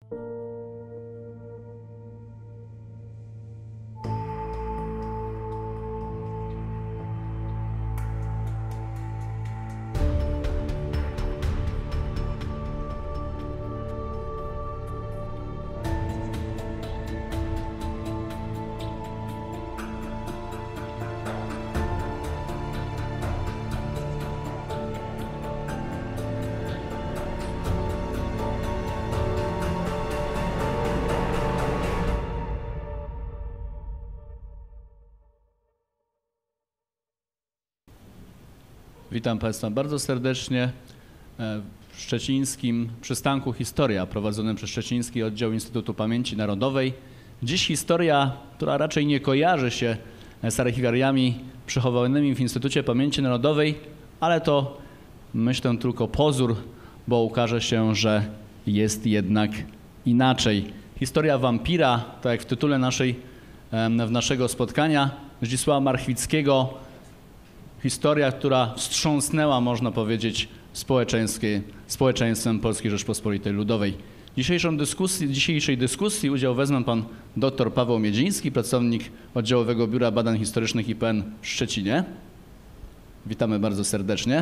Witam Państwa bardzo serdecznie w szczecińskim przystanku Historia prowadzonym przez Szczeciński Oddział Instytutu Pamięci Narodowej. Dziś historia, która raczej nie kojarzy się z archiwariami przechowanymi w Instytucie Pamięci Narodowej, ale to myślę tylko pozór, bo ukaże się, że jest jednak inaczej. Historia wampira, tak jak w tytule naszego spotkania, Zdzisława Marchwickiego. Historia, która wstrząsnęła, można powiedzieć, społeczeństwem Polskiej Rzeczpospolitej Ludowej. Dzisiejszej dyskusji udział wezmą pan dr Paweł Miedziński, pracownik Oddziałowego Biura Badań Historycznych IPN w Szczecinie. Witamy bardzo serdecznie.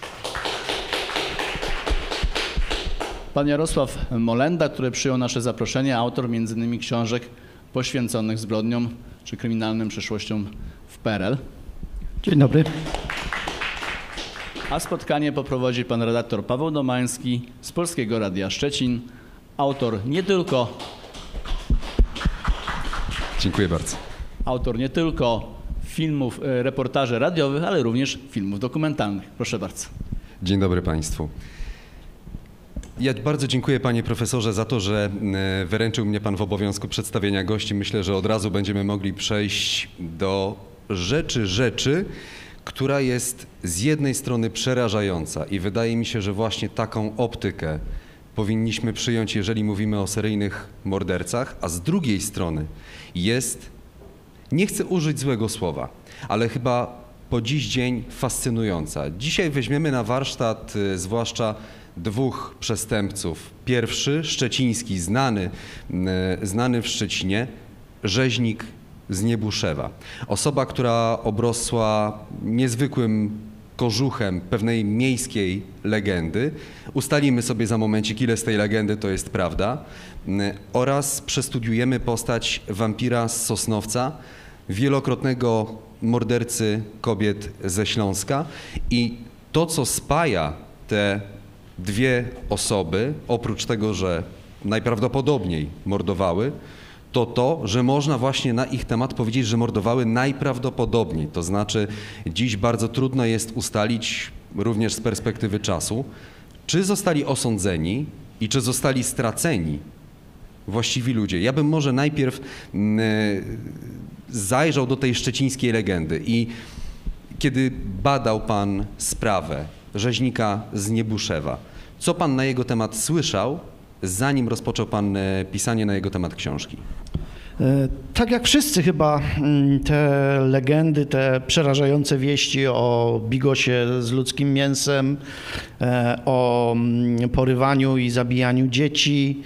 Pan Jarosław Molenda, który przyjął nasze zaproszenie, autor m.in. książek poświęconych zbrodniom czy kryminalnym przeszłościom w PRL. Dzień dobry. A spotkanie poprowadzi pan redaktor Paweł Domański z Polskiego Radia Szczecin, autor nie tylko... Dziękuję bardzo. Autor nie tylko filmów, reportaży radiowych, ale również filmów dokumentalnych. Proszę bardzo. Dzień dobry Państwu. Ja bardzo dziękuję panie profesorze za to, że wyręczył mnie pan w obowiązku przedstawienia gości. Myślę, że od razu będziemy mogli przejść do rzeczy, która jest z jednej strony przerażająca i wydaje mi się, że właśnie taką optykę powinniśmy przyjąć, jeżeli mówimy o seryjnych mordercach, a z drugiej strony jest, nie chcę użyć złego słowa, ale chyba po dziś dzień fascynująca. Dzisiaj weźmiemy na warsztat zwłaszcza dwóch przestępców. Pierwszy, szczeciński, znany w Szczecinie, rzeźnik z Niebuszewa. Osoba, która obrosła niezwykłym kożuchem pewnej miejskiej legendy. Ustalimy sobie za momencik, ile z tej legendy to jest prawda. Oraz przestudiujemy postać wampira z Sosnowca, wielokrotnego mordercy kobiet ze Śląska. I to, co spaja te dwie osoby, oprócz tego, że najprawdopodobniej mordowały, to, że można właśnie na ich temat powiedzieć, że mordowały najprawdopodobniej. To znaczy dziś bardzo trudno jest ustalić, również z perspektywy czasu, czy zostali osądzeni i czy zostali straceni właściwi ludzie. Ja bym może najpierw zajrzał do tej szczecińskiej legendy i kiedy badał pan sprawę rzeźnika z Niebuszewa, co pan na jego temat słyszał, zanim rozpoczął pan pisanie na jego temat książki? Tak jak wszyscy chyba te legendy, te przerażające wieści o bigosie z ludzkim mięsem, o porywaniu i zabijaniu dzieci,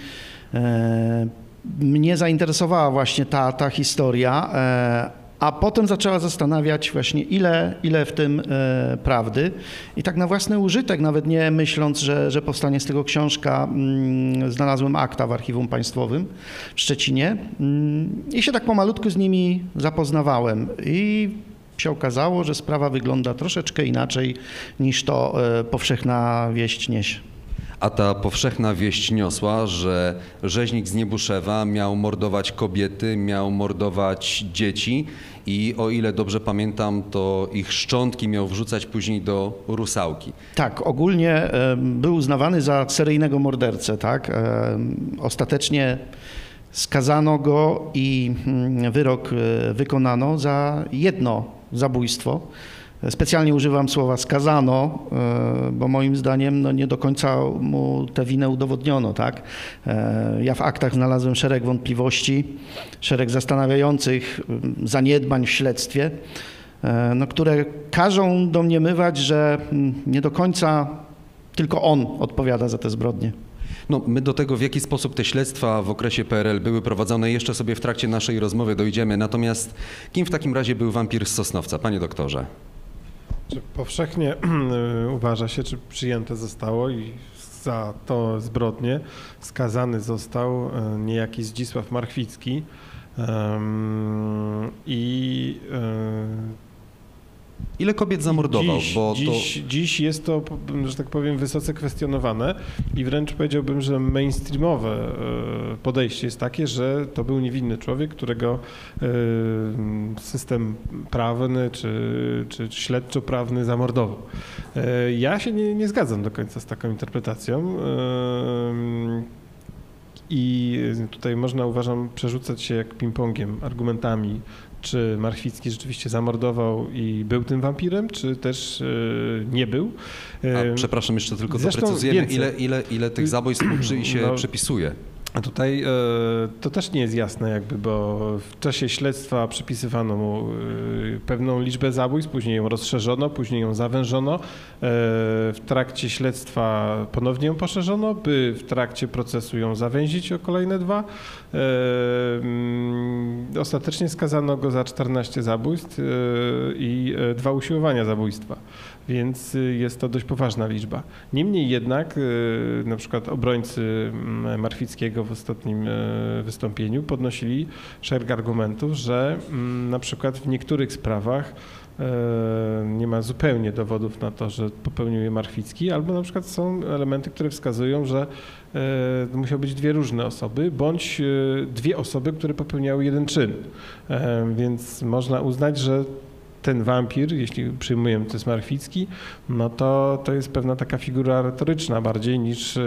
mnie zainteresowała właśnie ta historia, a potem zaczęła zastanawiać właśnie ile w tym prawdy. I tak na własny użytek, nawet nie myśląc, że powstanie z tego książka, znalazłem akta w Archiwum Państwowym w Szczecinie i się tak pomalutku z nimi zapoznawałem. I się okazało, że sprawa wygląda troszeczkę inaczej niż to powszechna wieść niesie. A ta powszechna wieść niosła, że rzeźnik z Niebuszewa miał mordować kobiety, miał mordować dzieci i o ile dobrze pamiętam, to ich szczątki miał wrzucać później do rusałki. Tak, ogólnie był uznawany za seryjnego mordercę, tak? Ostatecznie skazano go i wyrok wykonano za jedno zabójstwo. Specjalnie używam słowa skazano, bo moim zdaniem nie do końca mu tę winę udowodniono. Tak? Ja w aktach znalazłem szereg wątpliwości, szereg zastanawiających zaniedbań w śledztwie, które każą domniemywać, że nie do końca tylko on odpowiada za te zbrodnie. No, my do tego, w jaki sposób te śledztwa w okresie PRL były prowadzone, jeszcze sobie w trakcie naszej rozmowy dojdziemy. Natomiast kim w takim razie był wampir z Sosnowca, panie doktorze? Powszechnie uważa się, czy przyjęte zostało i za to zbrodnię skazany został niejaki Zdzisław Marchwicki i Ile kobiet zamordował? Dziś jest to, że tak powiem, wysoce kwestionowane i wręcz powiedziałbym, że mainstreamowe podejście jest takie, że to był niewinny człowiek, którego system prawny czy śledczo-prawny zamordował. Ja się nie zgadzam do końca z taką interpretacją. I tutaj można, uważam, przerzucać się jak ping-pongiem argumentami, czy Marchwicki rzeczywiście zamordował i był tym wampirem, czy też nie był. Przepraszam, jeszcze tylko Zresztą doprecyzujemy, ile tych zabójstw się przypisuje. A tutaj to też nie jest jasne jakby, bo w czasie śledztwa przypisywano mu pewną liczbę zabójstw, później ją rozszerzono, później ją zawężono. W trakcie śledztwa ponownie ją poszerzono, by w trakcie procesu ją zawęzić o kolejne 2. Ostatecznie skazano go za 14 zabójstw i 2 usiłowania zabójstwa. Więc jest to dość poważna liczba. Niemniej jednak na przykład obrońcy Marchwickiego w ostatnim wystąpieniu podnosili szereg argumentów, że na przykład w niektórych sprawach nie ma zupełnie dowodów na to, że popełnił je Marchwicki, albo na przykład są elementy, które wskazują, że musiały być 2 różne osoby, bądź 2 osoby, które popełniały jeden czyn. Więc można uznać, że ten wampir, jeśli przyjmujemy, to jest Marchwicki, no to jest pewna taka figura retoryczna bardziej niż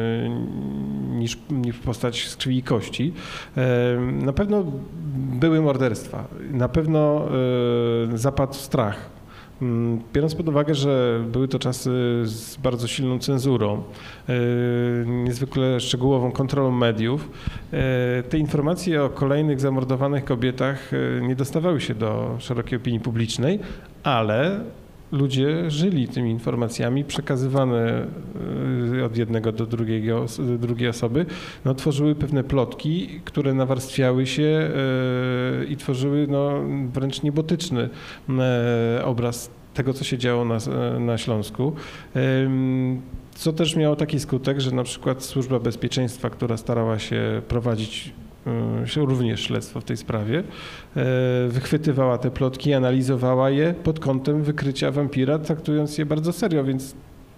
postać z krwi i kości. Na pewno były morderstwa, na pewno zapadł strach. Biorąc pod uwagę, że były to czasy z bardzo silną cenzurą, niezwykle szczegółową kontrolą mediów, te informacje o kolejnych zamordowanych kobietach nie dostawały się do szerokiej opinii publicznej, ale ludzie żyli tymi informacjami przekazywane od jednego do drugiej osoby, no, tworzyły pewne plotki, które nawarstwiały się i tworzyły wręcz niebotyczny obraz tego, co się działo na Śląsku. Co też miało taki skutek, że na przykład Służba Bezpieczeństwa, która starała się prowadzić również śledztwo w tej sprawie, wychwytywała te plotki, analizowała je pod kątem wykrycia wampira, traktując je bardzo serio, więc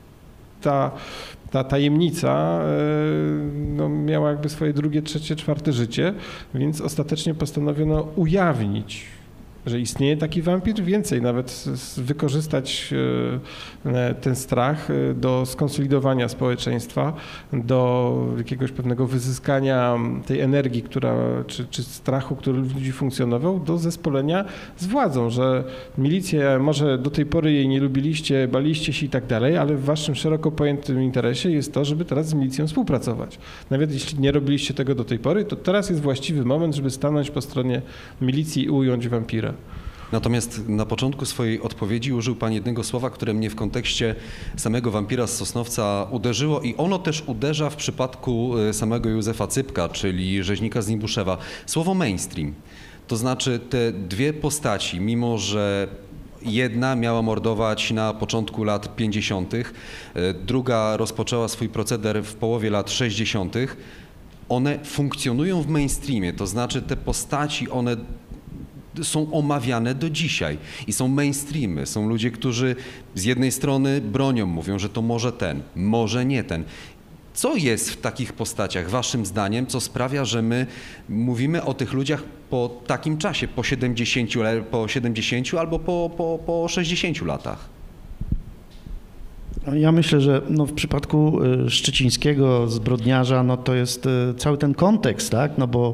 ta tajemnica miała jakby swoje 2., 3., 4. życie, więc ostatecznie postanowiono ujawnić, że istnieje taki wampir, więcej nawet wykorzystać ten strach do skonsolidowania społeczeństwa, do jakiegoś pewnego wyzyskania tej energii, czy strachu, który w ludzi funkcjonował, do zespolenia z władzą, że milicja, może do tej pory jej nie lubiliście, baliście się i tak dalej, ale w waszym szeroko pojętym interesie jest to, żeby teraz z milicją współpracować. Nawet jeśli nie robiliście tego do tej pory, to teraz jest właściwy moment, żeby stanąć po stronie milicji i ująć wampira. Natomiast na początku swojej odpowiedzi użył pan jednego słowa, które mnie w kontekście samego wampira z Sosnowca uderzyło i ono też uderza w przypadku samego Józefa Cypka, czyli rzeźnika z Nibuszewa. Słowo mainstream. To znaczy te 2 postaci, mimo że jedna miała mordować na początku lat 50., druga rozpoczęła swój proceder w połowie lat 60., one funkcjonują w mainstreamie, to znaczy te postaci, one są omawiane do dzisiaj i są mainstreamy. Są ludzie, którzy z jednej strony bronią, mówią, że to może ten, może nie ten. Co jest w takich postaciach, waszym zdaniem, co sprawia, że my mówimy o tych ludziach po takim czasie, po 70 albo po 60 latach? Ja myślę, że w przypadku szczecińskiego zbrodniarza to jest cały ten kontekst, tak? Bo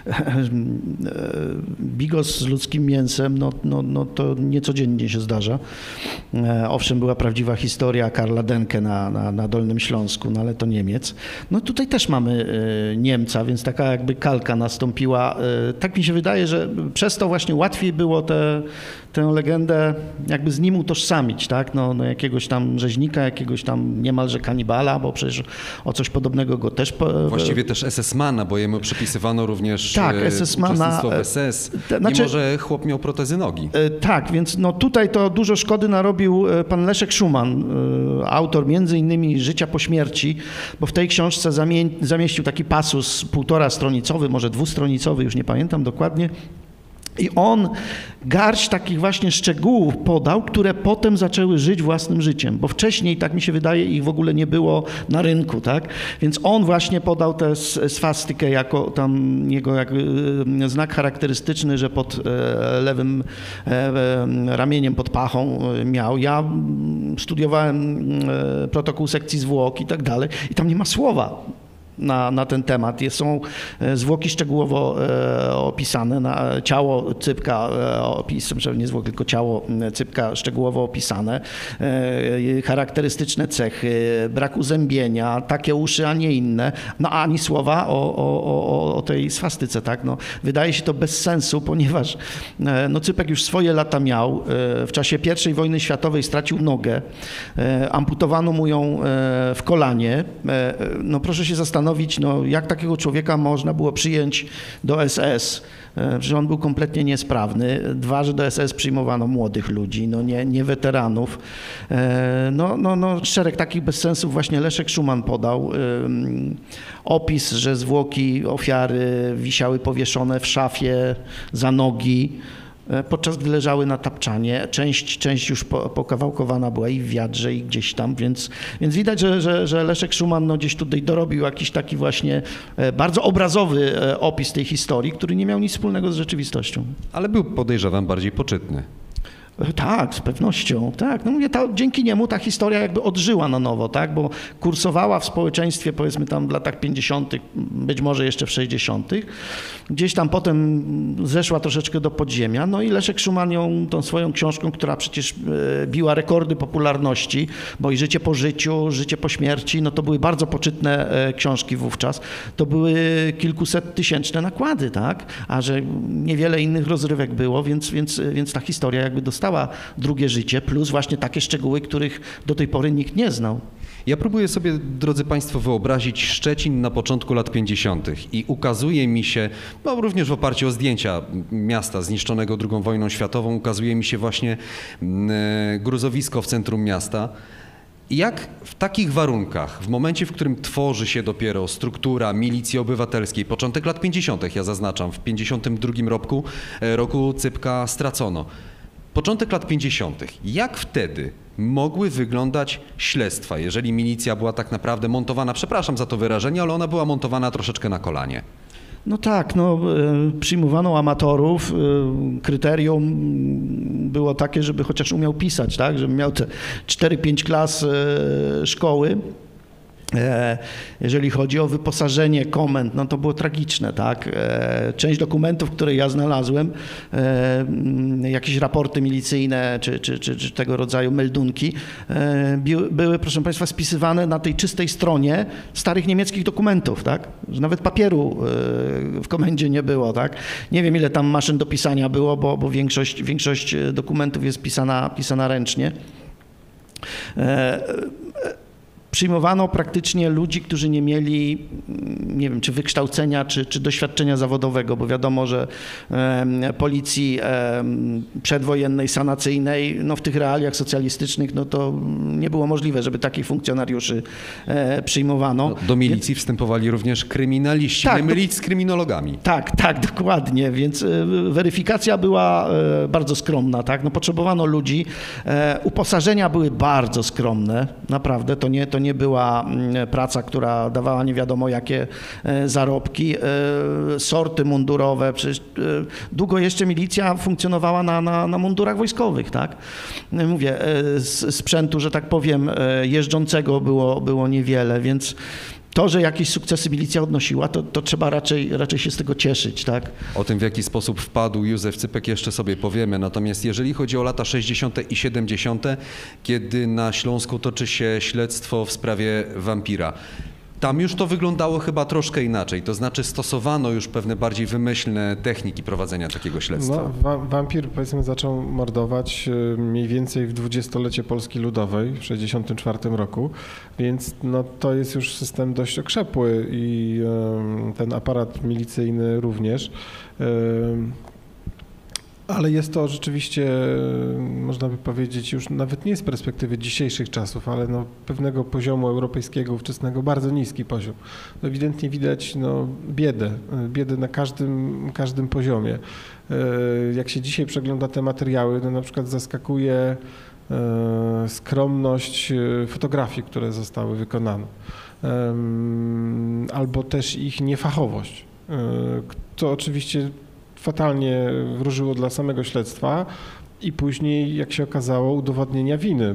bigos z ludzkim mięsem to niecodziennie się zdarza. Owszem, była prawdziwa historia Karla Denke na Dolnym Śląsku, ale to Niemiec. Tutaj też mamy Niemca, więc taka jakby kalka nastąpiła. Tak mi się wydaje, że przez to właśnie łatwiej było tę legendę jakby z nim utożsamić, tak? Jakiegoś tam rzeźnika rzeźnika, jakiegoś tam niemalże kanibala, bo przecież o coś podobnego go też... Właściwie też SS-mana, bo jemu przypisywano również tak, SS-mana, uczestnictwo w SS, mimo że chłop miał protezy nogi. Tak, więc no tutaj to dużo szkody narobił pan Leszek Szuman, autor między innymi Życia po śmierci, bo w tej książce zamieścił taki pasus 1,5-stronicowy, może 2-stronicowy, już nie pamiętam dokładnie. I on garść takich właśnie szczegółów podał, które potem zaczęły żyć własnym życiem, bo wcześniej, tak mi się wydaje, ich w ogóle nie było na rynku, tak? Więc on właśnie podał tę swastykę jako tam jego znak charakterystyczny, że pod lewym ramieniem, pod pachą miał. Ja studiowałem protokół sekcji zwłok i tak dalej i tam nie ma słowa na ten temat. Są zwłoki szczegółowo opisane, ciało Cypka, nie zwłoki, tylko ciało Cypka szczegółowo opisane, charakterystyczne cechy, brak uzębienia, takie uszy, a nie inne, no ani słowa o tej swastyce, tak? No, wydaje się to bez sensu, ponieważ no, Cypek już swoje lata miał, w czasie I wojny światowej stracił nogę, amputowano mu ją w kolanie, no proszę się zastanowić, no, jak takiego człowieka można było przyjąć do SS. Przecież on był kompletnie niesprawny. Dwa, że do SS przyjmowano młodych ludzi, no nie weteranów. No, szereg takich bezsensów właśnie Leszek Szuman podał. Opis, że zwłoki ofiary wisiały powieszone w szafie za nogi, podczas gdy leżały na tapczanie. Część już pokawałkowana była i w wiadrze, i gdzieś tam, więc widać, że Leszek Szuman no, gdzieś tutaj dorobił jakiś taki właśnie bardzo obrazowy opis tej historii, który nie miał nic wspólnego z rzeczywistością. Ale był, podejrzewam, bardziej poczytny. Tak, z pewnością, tak. No mówię, dzięki niemu ta historia jakby odżyła na nowo, tak, bo kursowała w społeczeństwie powiedzmy tam w latach 50., być może jeszcze w 60., gdzieś tam potem zeszła troszeczkę do podziemia, no i Leszek Szuman ją tą swoją książką, która przecież biła rekordy popularności, bo i Życie po życiu, Życie po śmierci, no to były bardzo poczytne książki wówczas, to były kilkusettysięczne nakłady, tak, a że niewiele innych rozrywek było, więc ta historia jakby dostała drugie życie, plus właśnie takie szczegóły, których do tej pory nikt nie znał. Ja próbuję sobie, drodzy Państwo, wyobrazić Szczecin na początku lat 50. i ukazuje mi się, no również w oparciu o zdjęcia miasta zniszczonego II wojną światową, ukazuje mi się właśnie gruzowisko w centrum miasta. Jak w takich warunkach, w momencie, w którym tworzy się dopiero struktura milicji obywatelskiej, początek lat 50., ja zaznaczam, w 52 roku Cypka stracono. Początek lat 50. Jak wtedy mogły wyglądać śledztwa, jeżeli milicja była tak naprawdę montowana, przepraszam za to wyrażenie, ale ona była montowana troszeczkę na kolanie? No tak, no, przyjmowano amatorów, kryterium było takie, żeby chociaż umiał pisać, tak, żeby miał te 4-5 klas szkoły. Jeżeli chodzi o wyposażenie komend, no to było tragiczne, tak. Część dokumentów, które ja znalazłem, jakieś raporty milicyjne czy tego rodzaju meldunki, były, proszę Państwa, spisywane na tej czystej stronie starych niemieckich dokumentów, tak. Że nawet papieru w komendzie nie było, tak. Nie wiem, ile tam maszyn do pisania było, bo większość dokumentów jest pisana ręcznie. Przyjmowano praktycznie ludzi, którzy nie mieli, nie wiem, czy wykształcenia, czy doświadczenia zawodowego, bo wiadomo, że policji przedwojennej, sanacyjnej, no w tych realiach socjalistycznych, no to nie było możliwe, żeby takich funkcjonariuszy przyjmowano. Do milicji wstępowali również kryminaliści, tak, nie mylić z kryminologami. Tak, dokładnie, więc weryfikacja była bardzo skromna, tak, no potrzebowano ludzi, uposażenia były bardzo skromne, naprawdę, to nie była praca, która dawała nie wiadomo jakie zarobki, sorty mundurowe, przecież długo jeszcze milicja funkcjonowała na mundurach wojskowych, tak? Mówię, sprzętu, że tak powiem, jeżdżącego było niewiele, więc to, że jakieś sukcesy milicja odnosiła, to trzeba raczej się z tego cieszyć, tak? O tym, w jaki sposób wpadł Józef Cypek, jeszcze sobie powiemy. Natomiast jeżeli chodzi o lata 60. i 70., kiedy na Śląsku toczy się śledztwo w sprawie wampira, Tam już to wyglądało chyba troszkę inaczej, to znaczy stosowano już pewne bardziej wymyślne techniki prowadzenia takiego śledztwa. No, wampir, powiedzmy, zaczął mordować mniej więcej w dwudziestolecie Polski Ludowej w 1964 roku, więc no, to jest już system dość okrzepły i ten aparat milicyjny również. Ale jest to rzeczywiście, można by powiedzieć, już nawet nie z perspektywy dzisiejszych czasów, ale no, pewnego poziomu europejskiego, ówczesnego, bardzo niski poziom. Ewidentnie widać no, biedę na każdym poziomie. Jak się dzisiaj przegląda te materiały, no, na przykład zaskakuje skromność fotografii, które zostały wykonane, albo też ich niefachowość. To oczywiście fatalnie wróżyło dla samego śledztwa i później, jak się okazało, udowodnienia winy,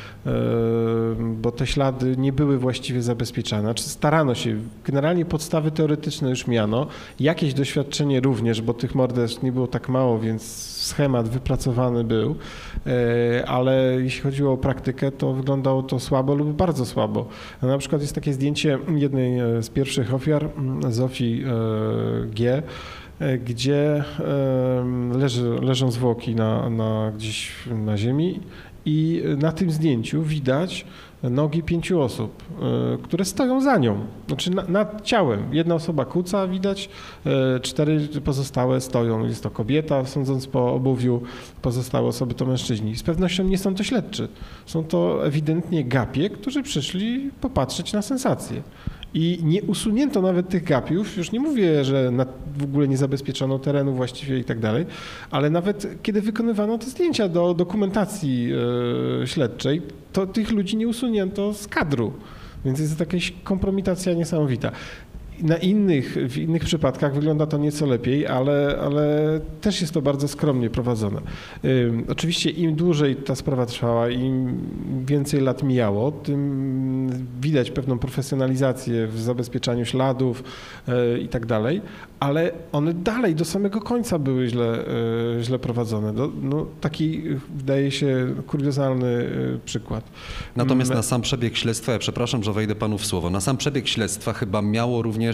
bo te ślady nie były właściwie zabezpieczane. Znaczy starano się, generalnie podstawy teoretyczne już miano, jakieś doświadczenie również, bo tych morderstw nie było tak mało, więc schemat wypracowany był, ale jeśli chodziło o praktykę, to wyglądało to słabo lub bardzo słabo. Na przykład jest takie zdjęcie jednej z pierwszych ofiar, Zofii G., gdzie leżą zwłoki gdzieś na ziemi i na tym zdjęciu widać nogi 5 osób, które stoją za nią, znaczy nad ciałem. Jedna osoba kuca, widać, 4 pozostałe stoją. Jest to kobieta, sądząc po obuwiu, pozostałe osoby to mężczyźni. Z pewnością nie są to śledczy. Są to ewidentnie gapie, którzy przyszli popatrzeć na sensację. I nie usunięto nawet tych gapiów, już nie mówię, że w ogóle nie zabezpieczono terenu właściwie i tak dalej, ale nawet kiedy wykonywano te zdjęcia do dokumentacji śledczej, to tych ludzi nie usunięto z kadru, więc jest to jakaś kompromitacja niesamowita. W innych przypadkach wygląda to nieco lepiej, ale też jest to bardzo skromnie prowadzone. Oczywiście im dłużej ta sprawa trwała, im więcej lat mijało, tym widać pewną profesjonalizację w zabezpieczaniu śladów i tak dalej, ale one dalej do samego końca były źle prowadzone. Taki wydaje się kuriozalny przykład. Natomiast na sam przebieg śledztwa, ja przepraszam, że wejdę panu w słowo, na sam przebieg śledztwa chyba miało również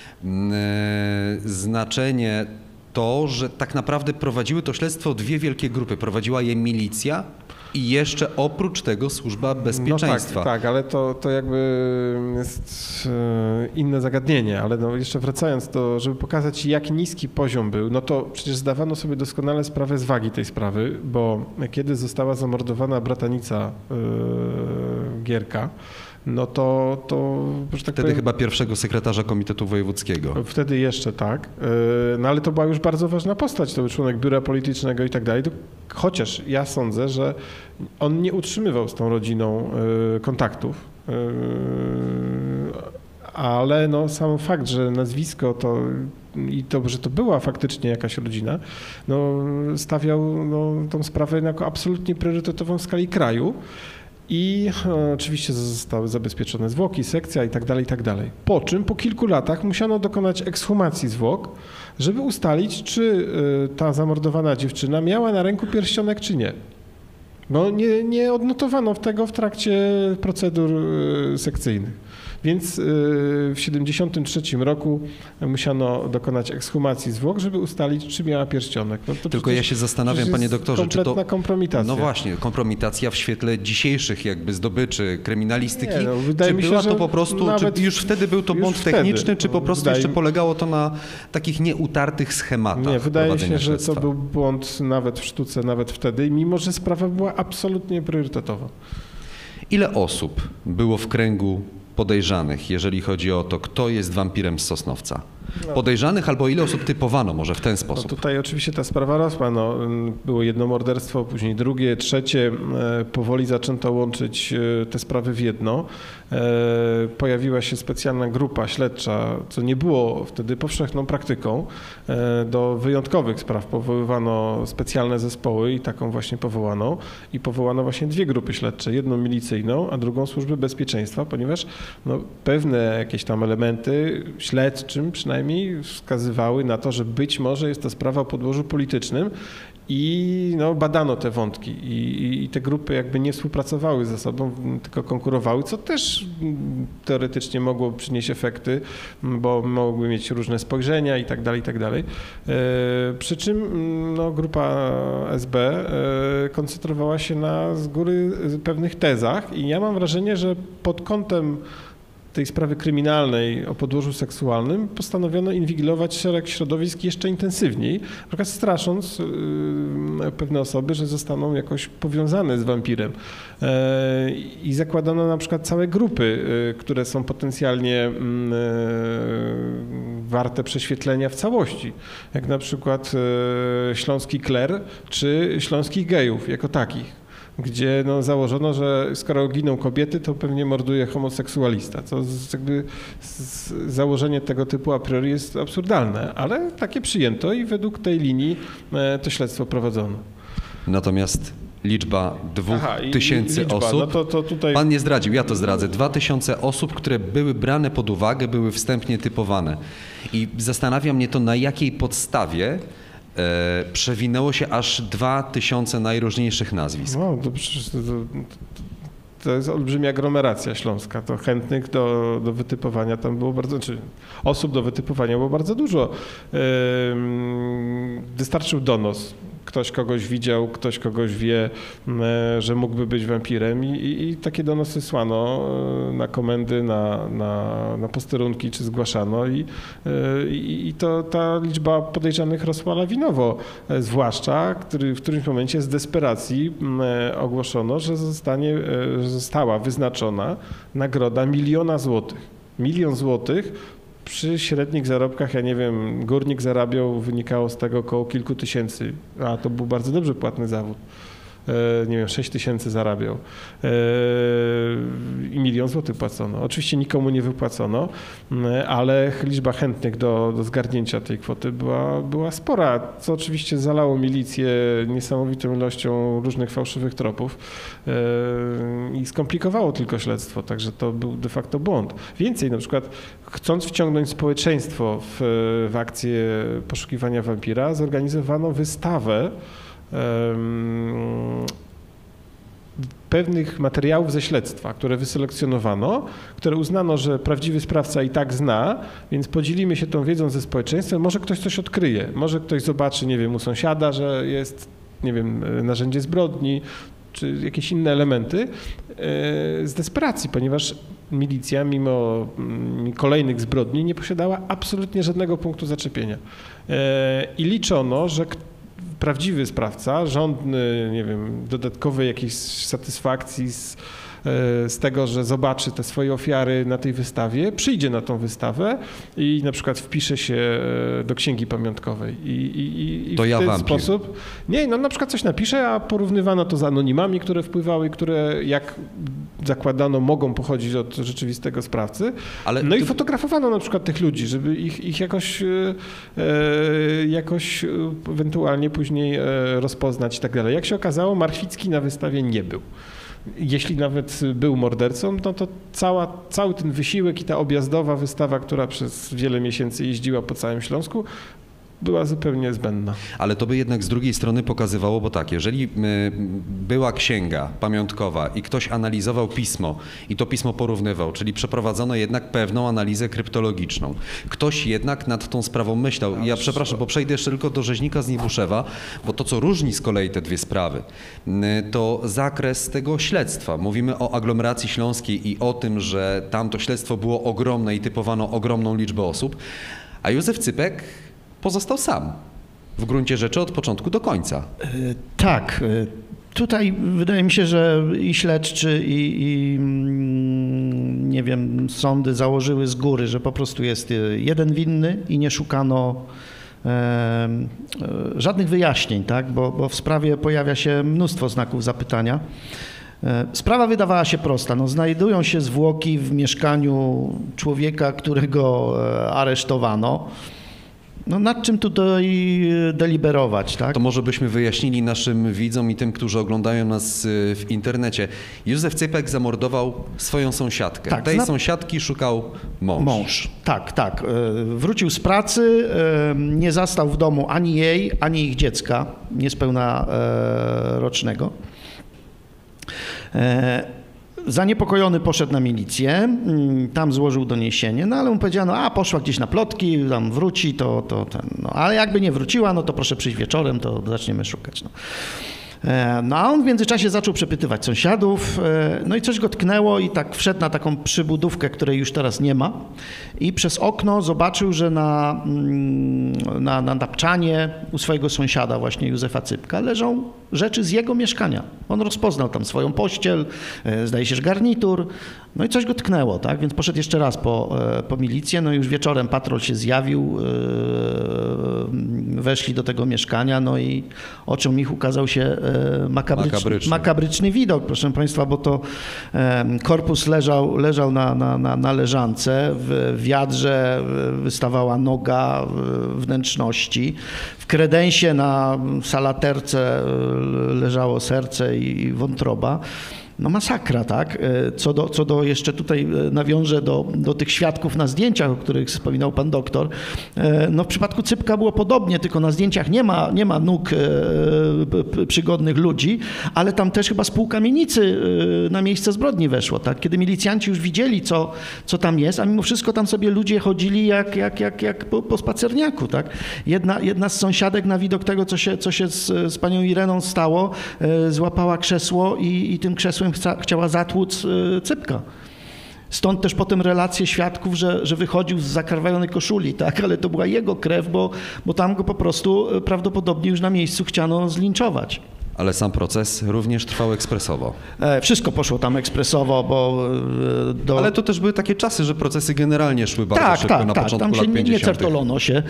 znaczenie to, że tak naprawdę prowadziły to śledztwo 2 wielkie grupy. Prowadziła je milicja i jeszcze oprócz tego Służba Bezpieczeństwa. No tak, ale to jakby jest inne zagadnienie, ale no jeszcze wracając żeby pokazać, jak niski poziom był, no to przecież zdawano sobie doskonale sprawę z wagi tej sprawy, bo kiedy została zamordowana bratanica Gierka, no to że tak Wtedy powiem, chyba pierwszego sekretarza Komitetu Wojewódzkiego. Wtedy jeszcze tak, no ale to była już bardzo ważna postać, to był członek biura politycznego i tak dalej, chociaż ja sądzę, że on nie utrzymywał z tą rodziną kontaktów, ale no sam fakt, że nazwisko że to była faktycznie jakaś rodzina, no stawiał tą sprawę jako absolutnie priorytetową w skali kraju. I oczywiście zostały zabezpieczone zwłoki, sekcja i tak dalej. Po czym po kilku latach musiano dokonać ekshumacji zwłok, żeby ustalić, czy ta zamordowana dziewczyna miała na ręku pierścionek, czy nie. Bo nie odnotowano tego w trakcie procedur sekcyjnych. Więc w 1973 roku musiano dokonać ekshumacji zwłok, żeby ustalić, czy miała pierścionek. No Tylko ja się zastanawiam, panie doktorze, czy to... kompletna kompromitacja. No właśnie, kompromitacja w świetle dzisiejszych jakby zdobyczy kryminalistyki. Nie, wydaje czy mi się, była że to po prostu, nawet czy już wtedy był to błąd techniczny, czy po prostu jeszcze polegało to na takich nieutartych schematach? Nie, wydaje się, że śledztwa? to był błąd nawet w sztuce, nawet wtedy, mimo że sprawa była absolutnie priorytetowa. Ile osób było w kręgu podejrzanych, jeżeli chodzi o to, kto jest wampirem z Sosnowca? Podejrzanych albo ile osób typowano może w ten sposób? No tutaj oczywiście ta sprawa rosła. Było jedno morderstwo, później drugie, trzecie. Powoli zaczęto łączyć te sprawy w jedno. Pojawiła się specjalna grupa śledcza, co nie było wtedy powszechną praktyką. Do wyjątkowych spraw powoływano specjalne zespoły i taką właśnie powołano. I powołano właśnie 2 grupy śledcze, jedną milicyjną, a drugą Służby Bezpieczeństwa, ponieważ pewne jakieś tam elementy śledczym przynajmniej wskazywały na to, że być może jest to sprawa o podłożu politycznym I no, badano te wątki i te grupy jakby nie współpracowały ze sobą, tylko konkurowały, co też teoretycznie mogło przynieść efekty, bo mogły mieć różne spojrzenia i tak dalej, i tak dalej. Przy czym no, grupa SB koncentrowała się na z góry pewnych tezach i ja mam wrażenie, że pod kątem tej sprawy kryminalnej o podłożu seksualnym postanowiono inwigilować szereg środowisk jeszcze intensywniej, na przykład strasząc pewne osoby, że zostaną jakoś powiązane z wampirem. I zakładano na przykład całe grupy, które są potencjalnie warte prześwietlenia w całości, jak na przykład śląski kler czy śląskich gejów jako takich, gdzie no, założono, że skoro giną kobiety, to pewnie morduje homoseksualista. To jakby założenie tego typu a priori jest absurdalne, ale takie przyjęto i według tej linii to śledztwo prowadzono. Natomiast liczba 2000 osób, no to tutaj... pan nie zdradził, ja to zdradzę, 2000 osób, które były brane pod uwagę, były wstępnie typowane. I zastanawia mnie to, na jakiej podstawie przewinęło się aż 2000 najróżniejszych nazwisk. No, to jest olbrzymia aglomeracja śląska. To chętnych do wytypowania tam było bardzo, czy osób do wytypowania było bardzo dużo. Wystarczył donos. Ktoś kogoś widział, ktoś kogoś wie, że mógłby być wampirem i takie donosy słano na komendy, na posterunki, czy zgłaszano i to ta liczba podejrzanych rosła lawinowo, zwłaszcza w którymś momencie z desperacji ogłoszono, że została wyznaczona nagroda 1 000 000 złotych. 1 000 000 złotych przy średnich zarobkach, ja nie wiem, górnik zarabiał, wynikało z tego około kilku tysięcy, a to był bardzo dobrze płatny zawód. Nie wiem, 6 000 zarabiał i 1 000 000 złotych płacono. Oczywiście nikomu nie wypłacono, ale liczba chętnych do zgarnięcia tej kwoty była spora, co oczywiście zalało milicję niesamowitą ilością różnych fałszywych tropów i skomplikowało tylko śledztwo, także to był de facto błąd. Więcej, na przykład chcąc wciągnąć społeczeństwo w akcję poszukiwania wampira, zorganizowano wystawę pewnych materiałów ze śledztwa, które wyselekcjonowano, które uznano, że prawdziwy sprawca i tak zna, więc podzielimy się tą wiedzą ze społeczeństwem, może ktoś coś odkryje, może ktoś zobaczy, nie wiem, u sąsiada, że jest, nie wiem, narzędzie zbrodni, czy jakieś inne elementy z desperacji, ponieważ milicja mimo kolejnych zbrodni nie posiadała absolutnie żadnego punktu zaczepienia. I liczono, że prawdziwy sprawca, żądny, nie wiem, dodatkowej jakiejś satysfakcji z tego, że zobaczy te swoje ofiary na tej wystawie, przyjdzie na tą wystawę i na przykład wpisze się do księgi pamiątkowej. I to w ja ten wampir. sposób... Nie, no na przykład coś napisze, a porównywano to z anonimami, które wpływały, które jak zakładano mogą pochodzić od rzeczywistego sprawcy. Ale no i fotografowano na przykład tych ludzi, żeby ich jakoś ewentualnie później rozpoznać i tak dalej. Jak się okazało, Marchwicki na wystawie nie był. Jeśli nawet był mordercą, no to cały ten wysiłek i ta objazdowa wystawa, która przez wiele miesięcy jeździła po całym Śląsku, była zupełnie zbędna. Ale to by jednak z drugiej strony pokazywało, bo tak, jeżeli była księga pamiątkowa i ktoś analizował pismo i to pismo porównywał, czyli przeprowadzono jednak pewną analizę kryptologiczną. Ktoś jednak nad tą sprawą myślał. Ja przepraszam, bo przejdę jeszcze tylko do rzeźnika z Niewuszewa, bo to, co różni z kolei te dwie sprawy, to zakres tego śledztwa. Mówimy o aglomeracji śląskiej i o tym, że tam to śledztwo było ogromne i typowano ogromną liczbę osób, a Józef Cypek pozostał sam, w gruncie rzeczy od początku do końca. Tak. Tutaj wydaje mi się, że i śledczy, i nie wiem, sądy założyły z góry, że po prostu jest jeden winny i nie szukano żadnych wyjaśnień, tak? Bo w sprawie pojawia się mnóstwo znaków zapytania. Sprawa wydawała się prosta. No, znajdują się zwłoki w mieszkaniu człowieka, którego aresztowano. No nad czym tutaj deliberować, tak? To może byśmy wyjaśnili naszym widzom i tym, którzy oglądają nas w internecie. Józef Cypek zamordował swoją sąsiadkę. Tak, Tej sąsiadki szukał mąż. Tak. Wrócił z pracy, nie zastał w domu ani jej, ani ich dziecka, niespełna rocznego. Zaniepokojony poszedł na milicję, tam złożył doniesienie, no ale mu powiedziano, a poszła gdzieś na plotki, tam wróci, no ale jakby nie wróciła, no to proszę przyjść wieczorem, to zaczniemy szukać. No a on w międzyczasie zaczął przepytywać sąsiadów, no i coś go tknęło i tak wszedł na taką przybudówkę, której już teraz nie ma i przez okno zobaczył, że na tapczanie u swojego sąsiada, właśnie Józefa Cypka, leżą rzeczy z jego mieszkania. On rozpoznał tam swoją pościel, zdaje się, że garnitur, no i coś go tknęło, tak? Więc poszedł jeszcze raz po milicję, no i już wieczorem patrol się zjawił, weszli do tego mieszkania, no i oczom ich ukazał się makabryczny widok, proszę Państwa, bo to korpus leżał na leżance, w wiadrze wystawała noga wnętrzności, w kredensie na salaterce leżało serce i wątroba. No masakra, tak? Co do jeszcze tutaj nawiążę do tych świadków na zdjęciach, o których wspominał pan doktor. No w przypadku Cypka było podobnie, tylko na zdjęciach nie ma nóg przygodnych ludzi, ale tam też chyba z pół kamienicy na miejsce zbrodni weszło, tak? Kiedy milicjanci już widzieli, co tam jest, a mimo wszystko tam sobie ludzie chodzili jak po spacerniaku, tak? Jedna z sąsiadek na widok tego, co się z panią Ireną stało, złapała krzesło i tym krzesłem chciała zatłuc Cypka. Stąd też potem relacje świadków, że wychodził z zakrwawionej koszuli, tak? Ale to była jego krew, bo tam go po prostu prawdopodobnie już na miejscu chciano zlinczować. Ale sam proces również trwał ekspresowo. Wszystko poszło tam ekspresowo, bo... Ale to też były takie czasy, że procesy generalnie szły bardzo szybko na początku tam lat 50. nie certolono się.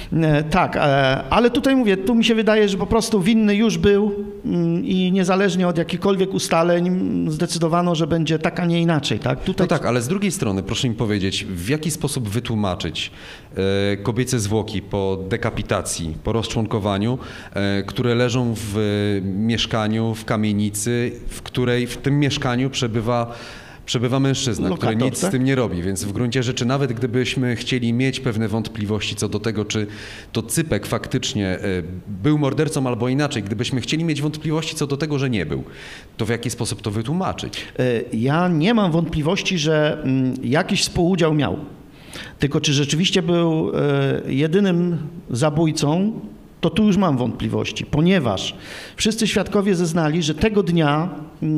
Tak, ale tutaj mówię, tu mi się wydaje, że po prostu winny już był i niezależnie od jakichkolwiek ustaleń zdecydowano, że będzie tak, a nie inaczej. Tak? Tutaj... No tak, ale z drugiej strony proszę mi powiedzieć, w jaki sposób wytłumaczyć kobiece zwłoki po dekapitacji, po rozczłonkowaniu, które leżą w mieszkaniu, w kamienicy, w tym mieszkaniu przebywa mężczyzna, Lokator, który nic tak? z tym nie robi, więc w gruncie rzeczy nawet gdybyśmy chcieli mieć pewne wątpliwości co do tego, czy to Cypek faktycznie był mordercą albo inaczej, gdybyśmy chcieli mieć wątpliwości co do tego, że nie był, to w jaki sposób to wytłumaczyć? Ja nie mam wątpliwości, że jakiś współudział miał. Tylko czy rzeczywiście był jedynym zabójcą, to tu już mam wątpliwości, ponieważ wszyscy świadkowie zeznali, że tego dnia,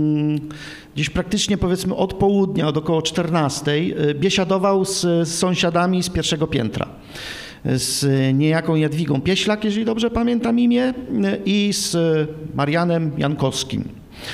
gdzieś praktycznie powiedzmy od południa, od około 14, biesiadował z sąsiadami z pierwszego piętra. Z niejaką Jadwigą Pieślak, jeżeli dobrze pamiętam imię, i z Marianem Jankowskim.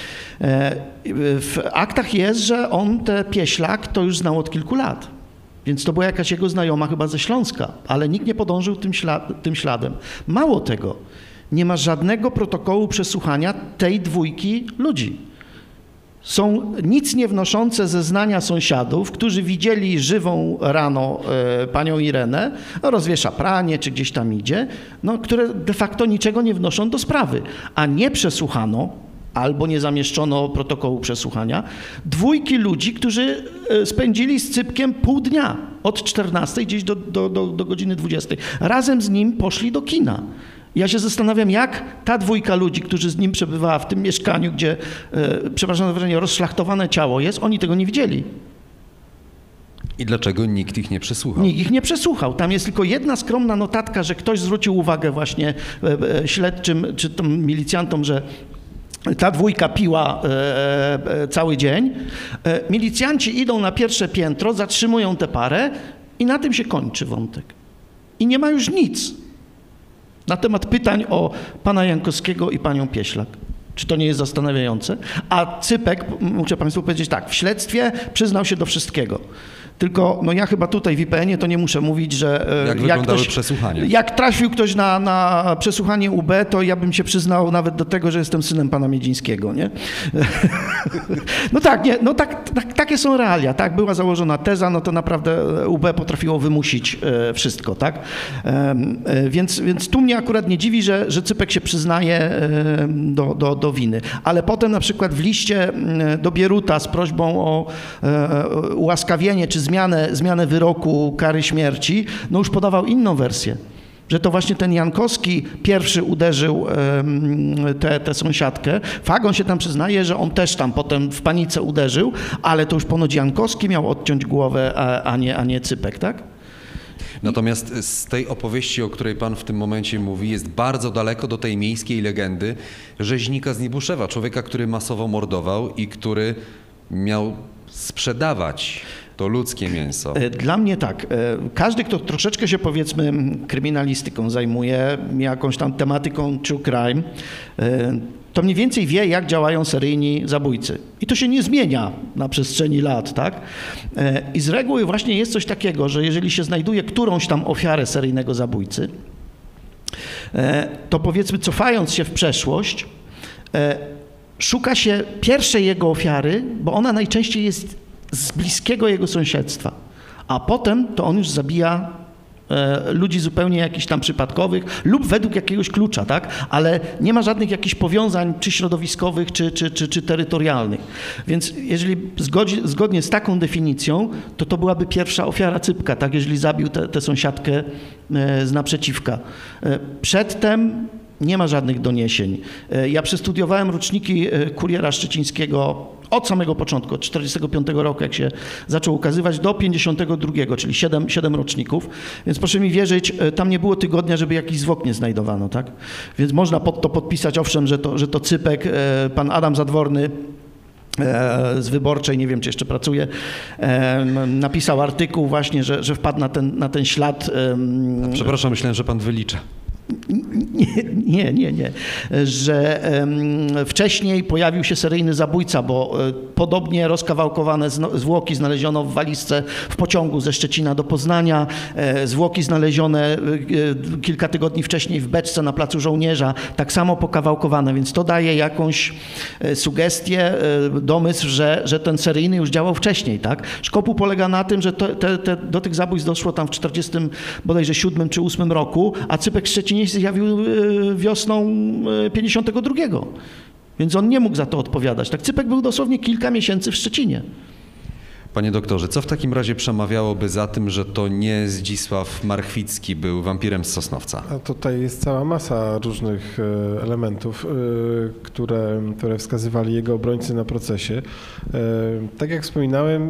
W aktach jest, że on tę Pieślak to już znał od kilku lat. Więc to była jakaś jego znajoma chyba ze Śląska, ale nikt nie podążył tym śladem. Mało tego, nie ma żadnego protokołu przesłuchania tej dwójki ludzi. Są nic nie wnoszące zeznania sąsiadów, którzy widzieli żywą rano panią Irenę, rozwiesza pranie czy gdzieś tam idzie, no, które de facto niczego nie wnoszą do sprawy, a nie przesłuchano albo nie zamieszczono protokołu przesłuchania, dwójki ludzi, którzy spędzili z Cypkiem pół dnia, od 14 gdzieś do godziny 20. Razem z nim poszli do kina. Ja się zastanawiam, jak ta dwójka ludzi, którzy z nim przebywała w tym mieszkaniu, gdzie, przepraszam za wyrażenie, rozszlachtowane ciało jest, oni tego nie widzieli. I dlaczego nikt ich nie przesłuchał? Nikt ich nie przesłuchał. Tam jest tylko jedna skromna notatka, że ktoś zwrócił uwagę właśnie śledczym czy tam milicjantom, że ta dwójka piła cały dzień. Milicjanci idą na pierwsze piętro, zatrzymują tę parę i na tym się kończy wątek. I nie ma już nic na temat pytań o pana Jankowskiego i panią Pieślak. Czy to nie jest zastanawiające? A Cypek, muszę państwu powiedzieć tak, w śledztwie przyznał się do wszystkiego. Tylko no ja chyba tutaj w IPN-ie to nie muszę mówić, że Jak wyglądały przesłuchania? Jak trafił ktoś na przesłuchanie UB, to ja bym się przyznał nawet do tego, że jestem synem pana Miedzińskiego, nie? No tak, nie, no takie są realia, tak? Była założona teza, no to naprawdę UB potrafiło wymusić wszystko, tak? Więc tu mnie akurat nie dziwi, że Cypek się przyznaje do winy. Ale potem na przykład w liście do Bieruta z prośbą o ułaskawienie czy zmianę wyroku kary śmierci, no już podawał inną wersję. Że to właśnie ten Jankowski pierwszy uderzył tę sąsiadkę. Fagon się tam przyznaje, że on też tam potem w panice uderzył, ale to już ponoć Jankowski miał odciąć głowę, a nie Cypek, tak? Natomiast z tej opowieści, o której pan w tym momencie mówi, jest bardzo daleko do tej miejskiej legendy rzeźnika z Nibuszewa, człowieka, który masowo mordował i który miał sprzedawać to ludzkie mięso. Dla mnie tak. Każdy, kto troszeczkę się powiedzmy kryminalistyką zajmuje, jakąś tam tematyką true crime, to mniej więcej wie, jak działają seryjni zabójcy. I to się nie zmienia na przestrzeni lat, tak? I z reguły właśnie jest coś takiego, że jeżeli się znajduje którąś tam ofiarę seryjnego zabójcy, to powiedzmy cofając się w przeszłość, szuka się pierwszej jego ofiary, bo ona najczęściej jest z bliskiego jego sąsiedztwa, a potem to on już zabija ludzi zupełnie jakichś tam przypadkowych lub według jakiegoś klucza, tak? Ale nie ma żadnych jakichś powiązań czy środowiskowych, czy terytorialnych. Więc jeżeli zgodnie z taką definicją, to byłaby pierwsza ofiara Cypka, tak? Jeżeli zabił tę sąsiadkę z naprzeciwka. Przedtem nie ma żadnych doniesień. Ja przestudiowałem roczniki Kuriera Szczecińskiego od samego początku, od 45 roku, jak się zaczął ukazywać, do 52, czyli 7 roczników. Więc proszę mi wierzyć, tam nie było tygodnia, żeby jakiś zwłok nie znajdowano, tak? Więc można pod to podpisać, owszem, że to Cypek, pan Adam Zadworny z Wyborczej, nie wiem, czy jeszcze pracuje, napisał artykuł właśnie, że wpadł na ten ślad. Przepraszam, myślałem, że pan wylicza. Nie. Że wcześniej pojawił się seryjny zabójca, bo podobnie rozkawałkowane zwłoki znaleziono w walizce w pociągu ze Szczecina do Poznania, zwłoki znalezione kilka tygodni wcześniej w beczce na Placu Żołnierza, tak samo pokawałkowane, więc to daje jakąś sugestię, domysł, że ten seryjny już działał wcześniej, tak? Szkopuł polega na tym, że do tych zabójstw doszło tam w 40 bodajże 7 czy 8 roku, a Cypek Szczecin się zjawił wiosną 52. Więc on nie mógł za to odpowiadać. Tak, Cypek był dosłownie kilka miesięcy w Szczecinie. Panie doktorze, co w takim razie przemawiałoby za tym, że to nie Zdzisław Marchwicki był wampirem z Sosnowca? A tutaj jest cała masa różnych elementów, które wskazywali jego obrońcy na procesie. Tak jak wspominałem,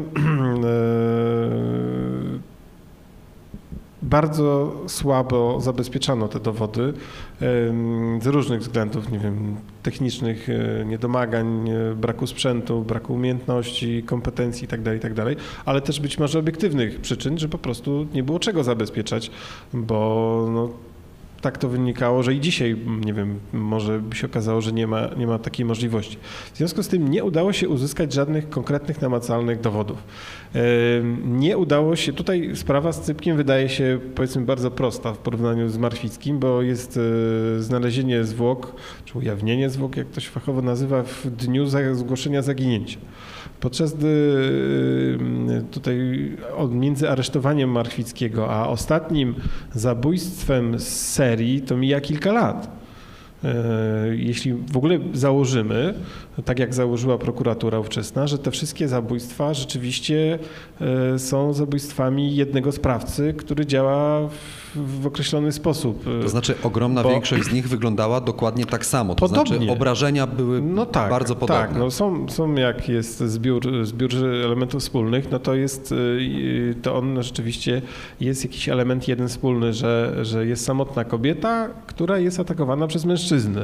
bardzo słabo zabezpieczano te dowody z różnych względów, nie wiem, technicznych, niedomagań, braku sprzętu, braku umiejętności, kompetencji itd., ale też być może obiektywnych przyczyn, że po prostu nie było czego zabezpieczać, bo no, tak to wynikało, że i dzisiaj, nie wiem, może by się okazało, że nie ma takiej możliwości. W związku z tym nie udało się uzyskać żadnych konkretnych, namacalnych dowodów. Nie udało się, tutaj sprawa z Cypkiem wydaje się, powiedzmy, bardzo prosta w porównaniu z Marchwickim, bo jest znalezienie zwłok, czy ujawnienie zwłok, jak to się fachowo nazywa, w dniu zgłoszenia zaginięcia. Podczas gdy tutaj między aresztowaniem Marchwickiego a ostatnim zabójstwem z serii to mija kilka lat. Jeśli w ogóle założymy, tak jak założyła prokuratura ówczesna, że te wszystkie zabójstwa rzeczywiście są zabójstwami jednego sprawcy, który działa w określony sposób. To znaczy ogromna większość z nich wyglądała dokładnie tak samo. To podobnie. Znaczy obrażenia były bardzo podobne. Tak, no są jak jest zbiór elementów wspólnych, no to on rzeczywiście jest jakiś element jeden wspólny, że jest samotna kobieta, która jest atakowana przez mężczyznę.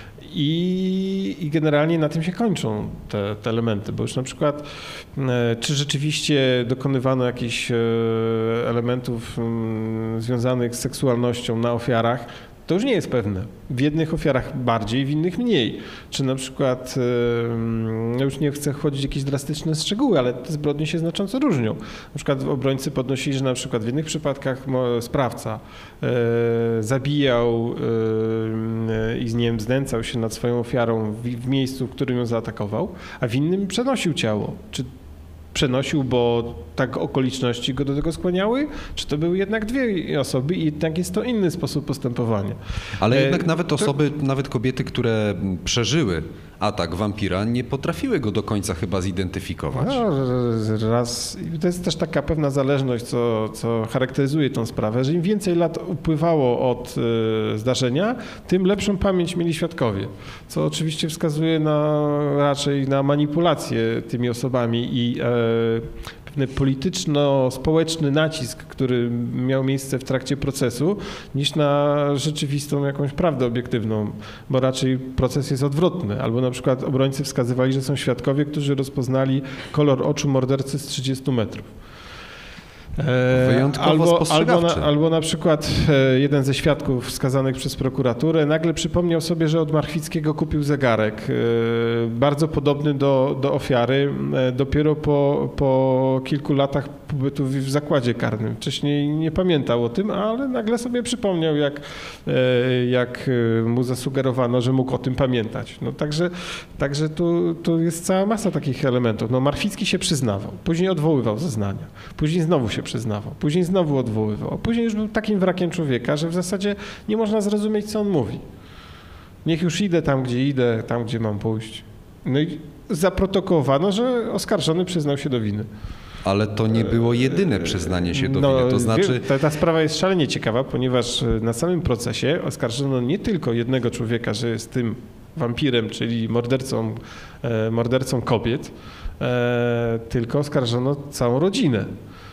I generalnie na tym się kończą te elementy, bo już na przykład czy rzeczywiście dokonywano jakichś elementów związanych z seksualnością na ofiarach, To już nie jest pewne. W jednych ofiarach bardziej, w innych mniej. Czy na przykład, ja już nie chcę wchodzić w jakieś drastyczne szczegóły, ale te zbrodnie się znacząco różnią. Na przykład obrońcy podnosili, że na przykład w jednych przypadkach sprawca zabijał i nie wiem, znęcał się nad swoją ofiarą w miejscu, w którym ją zaatakował, a w innym przenosił ciało. Czy przenosił, bo tak okoliczności go do tego skłaniały, czy to były jednak dwie osoby i jednak jest to inny sposób postępowania. Ale jednak nawet osoby, nawet kobiety, które przeżyły atak wampira, nie potrafiły go do końca chyba zidentyfikować. No, raz. To jest też taka pewna zależność, co charakteryzuje tę sprawę, że im więcej lat upływało od zdarzenia, tym lepszą pamięć mieli świadkowie, co oczywiście wskazuje raczej na manipulację tymi osobami i pewny polityczno-społeczny nacisk, który miał miejsce w trakcie procesu, niż na rzeczywistą jakąś prawdę obiektywną, bo raczej proces jest odwrotny. Albo na przykład obrońcy wskazywali, że są świadkowie, którzy rozpoznali kolor oczu mordercy z 30 metrów. Wyjątkowo spostrzegawczy. Albo na przykład jeden ze świadków wskazanych przez prokuraturę nagle przypomniał sobie, że od Marchwickiego kupił zegarek bardzo podobny do ofiary dopiero po kilku latach pobytu w zakładzie karnym. Wcześniej nie pamiętał o tym, ale nagle sobie przypomniał, jak mu zasugerowano, że mógł o tym pamiętać. No także tu jest cała masa takich elementów. No Marchwicki się przyznawał, później odwoływał zeznania, później znowu się przyznawał, później znowu odwoływał, a później już był takim wrakiem człowieka, że w zasadzie nie można zrozumieć, co on mówi. Niech już idę, tam gdzie mam pójść. No i zaprotokołowano, że oskarżony przyznał się do winy. Ale to nie było jedyne przyznanie się do winy, to znaczy... Ta sprawa jest szalenie ciekawa, ponieważ na samym procesie oskarżono nie tylko jednego człowieka, że jest tym wampirem, czyli mordercą kobiet, tylko oskarżono całą rodzinę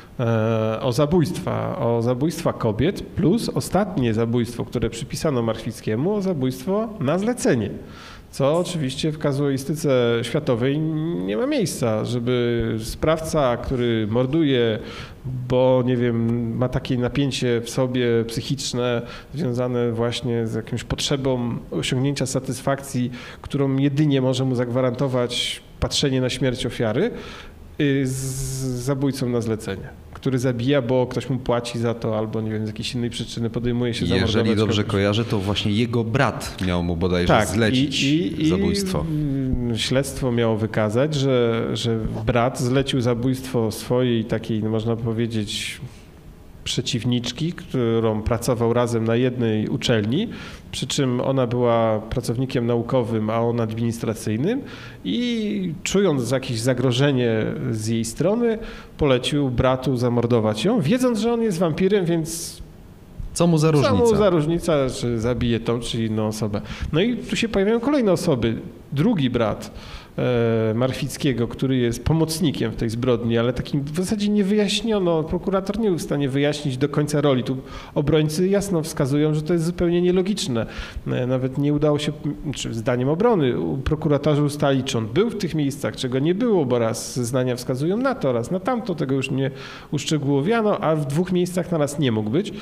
o zabójstwa kobiet, plus ostatnie zabójstwo, które przypisano Marchwickiemu, o zabójstwo na zlecenie. Co oczywiście w kazuistyce światowej nie ma miejsca, żeby sprawca, który morduje, bo nie wiem, ma takie napięcie w sobie psychiczne związane właśnie z jakąś potrzebą osiągnięcia satysfakcji, którą jedynie może mu zagwarantować patrzenie na śmierć ofiary, z zabójcą na zlecenie, który zabija, bo ktoś mu płaci za to, albo nie wiem, z jakiejś innej przyczyny podejmuje się zamordować. Jeżeli dobrze kojarzę, to właśnie jego brat miał mu bodajże zlecić zabójstwo. Śledztwo miało wykazać, że brat zlecił zabójstwo swojej takiej, można powiedzieć, przeciwniczki, którą pracował razem na jednej uczelni, przy czym ona była pracownikiem naukowym, a on administracyjnym i czując jakieś zagrożenie z jej strony, polecił bratu zamordować ją, wiedząc, że on jest wampirem, więc co mu za różnica, czy zabije tą, czy inną osobę. No i tu się pojawiają kolejne osoby. Drugi brat Marchwickiego, który jest pomocnikiem w tej zbrodni, ale takim w zasadzie nie wyjaśniono, prokurator nie był w stanie wyjaśnić do końca roli. Tu obrońcy jasno wskazują, że to jest zupełnie nielogiczne. Nawet nie udało się, czy zdaniem obrony, prokuratorzy ustalić, czy on był w tych miejscach, czego nie było, bo raz zeznania wskazują na to, raz na tamto, tego już nie uszczegółowiano, a w dwóch miejscach naraz nie mógł być.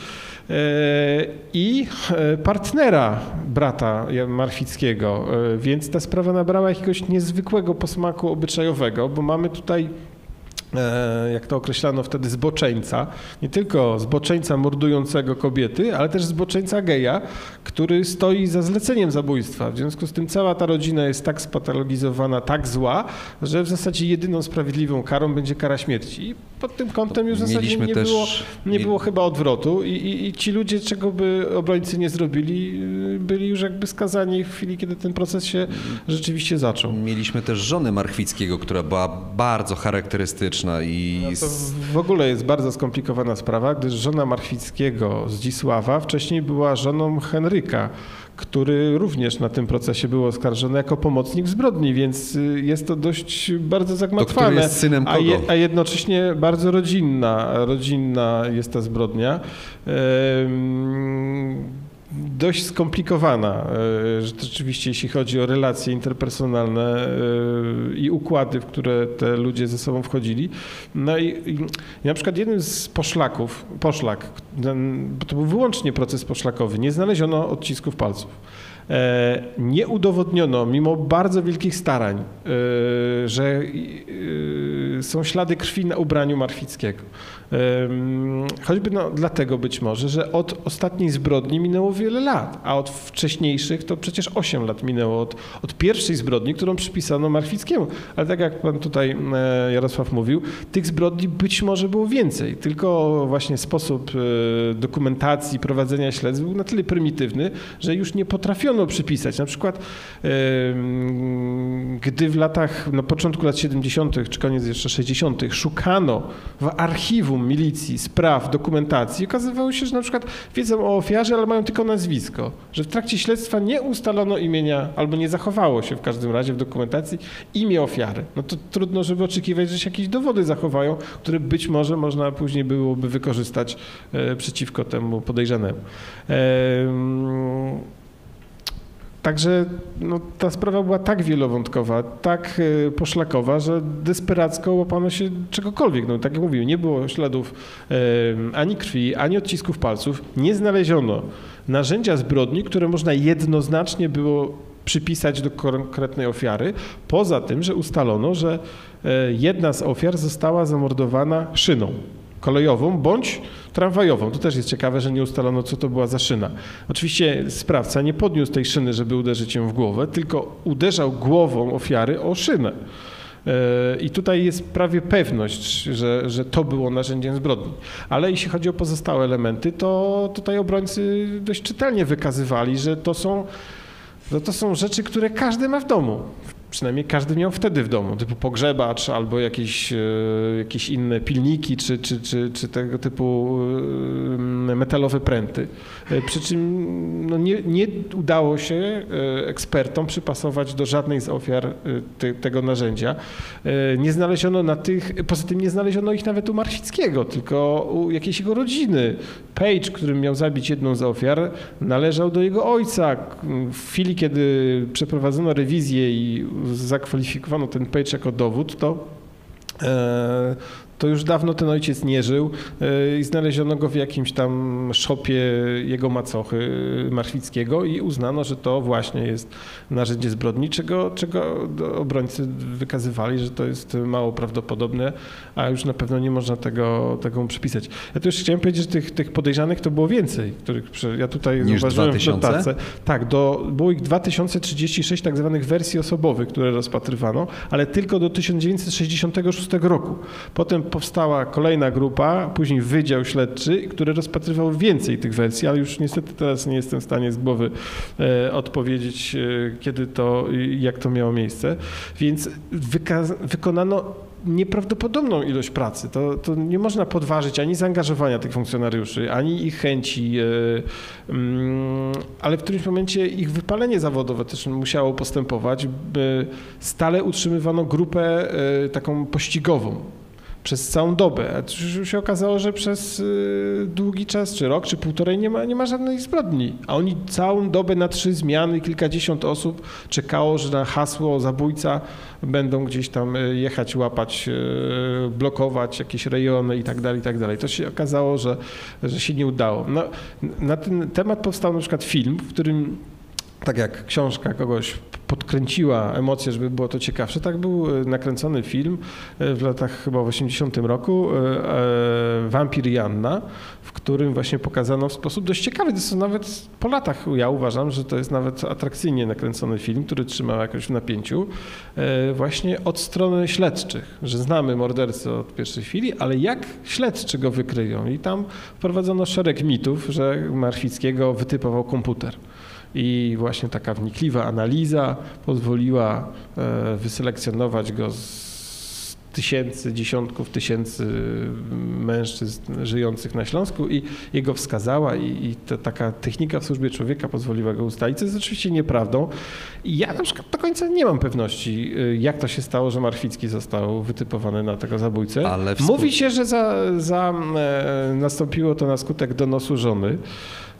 I partnera brata Marchwickiego, więc ta sprawa nabrała jakiegoś niezwykłego posmaku obyczajowego, bo mamy tutaj, jak to określano wtedy, zboczeńca, nie tylko zboczeńca mordującego kobiety, ale też zboczeńca geja, który stoi za zleceniem zabójstwa. W związku z tym cała ta rodzina jest tak spatologizowana, tak zła, że w zasadzie jedyną sprawiedliwą karą będzie kara śmierci. I pod tym kątem już w zasadzie nie było chyba odwrotu i ci ludzie, czego by obrońcy nie zrobili, byli już jakby skazani w chwili, kiedy ten proces się rzeczywiście zaczął. Mieliśmy też żonę Marchwickiego, która była bardzo charakterystyczna i... No to w ogóle jest bardzo skomplikowana sprawa, gdyż żona Marchwickiego, Zdzisława, wcześniej była żoną Henryka, który również na tym procesie był oskarżony jako pomocnik w zbrodni, więc jest to dość bardzo zagmatwane. To który jest synem kogo? A jednocześnie bardzo rodzinna jest ta zbrodnia. dość skomplikowana, rzeczywiście jeśli chodzi o relacje interpersonalne i układy, w które te ludzie ze sobą wchodzili. No i na przykład jednym z poszlak, to był wyłącznie proces poszlakowy, nie znaleziono odcisków palców. Nie udowodniono, mimo bardzo wielkich starań, że są ślady krwi na ubraniu Marchwickiego. Choćby dlatego być może, że od ostatniej zbrodni minęło wiele lat, a od wcześniejszych to przecież 8 lat minęło od pierwszej zbrodni, którą przypisano Marchwickiemu. Ale tak jak pan tutaj Jarosław mówił, tych zbrodni być może było więcej, tylko właśnie sposób dokumentacji, prowadzenia śledztw był na tyle prymitywny, że już nie potrafiono przypisać. Na przykład gdy w latach, na początku lat 70. czy koniec jeszcze 60. szukano w archiwum milicji spraw, dokumentacji, okazywało się, że na przykład wiedzą o ofiarze, ale mają tylko nazwisko, że w trakcie śledztwa nie ustalono imienia, albo nie zachowało się w każdym razie w dokumentacji imię ofiary. No to trudno, żeby oczekiwać, że się jakieś dowody zachowają, które być może można później byłoby wykorzystać przeciwko temu podejrzanemu. Także ta sprawa była tak wielowątkowa, tak poszlakowa, że desperacko łapano się czegokolwiek. No, tak jak mówiłem, nie było śladów ani krwi, ani odcisków palców. Nie znaleziono narzędzia zbrodni, które można jednoznacznie było przypisać do konkretnej ofiary. Poza tym, że ustalono, że jedna z ofiar została zamordowana szyną kolejową bądź tramwajową. To też jest ciekawe, że nie ustalono, co to była za szyna. Oczywiście sprawca nie podniósł tej szyny, żeby uderzyć ją w głowę, tylko uderzał głową ofiary o szynę. I tutaj jest prawie pewność, że to było narzędziem zbrodni. Ale jeśli chodzi o pozostałe elementy, to tutaj obrońcy dość czytelnie wykazywali, że to są rzeczy, które każdy ma w domu. Przynajmniej każdy miał wtedy w domu, typu pogrzebacz albo jakieś inne pilniki czy tego typu metalowe pręty. Przy czym nie udało się ekspertom przypasować do żadnej z ofiar tego narzędzia. Nie znaleziono poza tym nie znaleziono ich nawet u Marchwickiego, tylko u jakiejś jego rodziny. Page, którym miał zabić jedną z ofiar, należał do jego ojca. W chwili, kiedy przeprowadzono rewizję i zakwalifikowano ten Page jako dowód, to już dawno ten ojciec nie żył i znaleziono go w jakimś tam szopie jego macochy Marchwickiego i uznano, że to właśnie jest narzędzie zbrodni, czego obrońcy wykazywali, że to jest mało prawdopodobne, a już na pewno nie można tego mu przypisać. Ja tu już chciałem powiedzieć, że tych podejrzanych to było więcej, których ja tutaj zauważyłem w notatce. Tak, było ich 2036 tak zwanych wersji osobowych, które rozpatrywano, ale tylko do 1966 roku. Potem powstała kolejna grupa, później Wydział Śledczy, który rozpatrywał więcej tych wersji, ale już niestety teraz nie jestem w stanie z głowy odpowiedzieć, kiedy to i jak to miało miejsce. Więc wykonano nieprawdopodobną ilość pracy. To nie można podważyć ani zaangażowania tych funkcjonariuszy, ani ich chęci, ale w którymś momencie ich wypalenie zawodowe też musiało postępować. Stale utrzymywano grupę taką pościgową przez całą dobę. A się okazało, że przez długi czas, czy rok, czy półtorej nie ma żadnej zbrodni. A oni całą dobę na 3 zmiany, kilkadziesiąt osób czekało, że na hasło zabójca będą gdzieś tam jechać, łapać, blokować jakieś rejony i tak dalej. To się okazało, że się nie udało. No, na ten temat powstał na przykład film, w którym tak jak książka kogoś podkręciła emocje, żeby było to ciekawsze, tak był nakręcony film w latach chyba w 80 roku, Wampir i Anna, w którym właśnie pokazano w sposób dość ciekawy, to są nawet po latach, ja uważam, że to jest nawet atrakcyjnie nakręcony film, który trzymał jakoś w napięciu, właśnie od strony śledczych, że znamy mordercę od pierwszej chwili, ale jak śledczy go wykryją i tam wprowadzono szereg mitów, że Marchwickiego wytypował komputer. I właśnie taka wnikliwa analiza pozwoliła wyselekcjonować go z dziesiątków tysięcy mężczyzn żyjących na Śląsku i jego wskazała i taka technika w służbie człowieka pozwoliła go ustalić, co jest oczywiście nieprawdą. I ja na przykład do końca nie mam pewności, jak to się stało, że Marchwicki został wytypowany na tego zabójcę. Mówi się, że nastąpiło to na skutek donosu żony.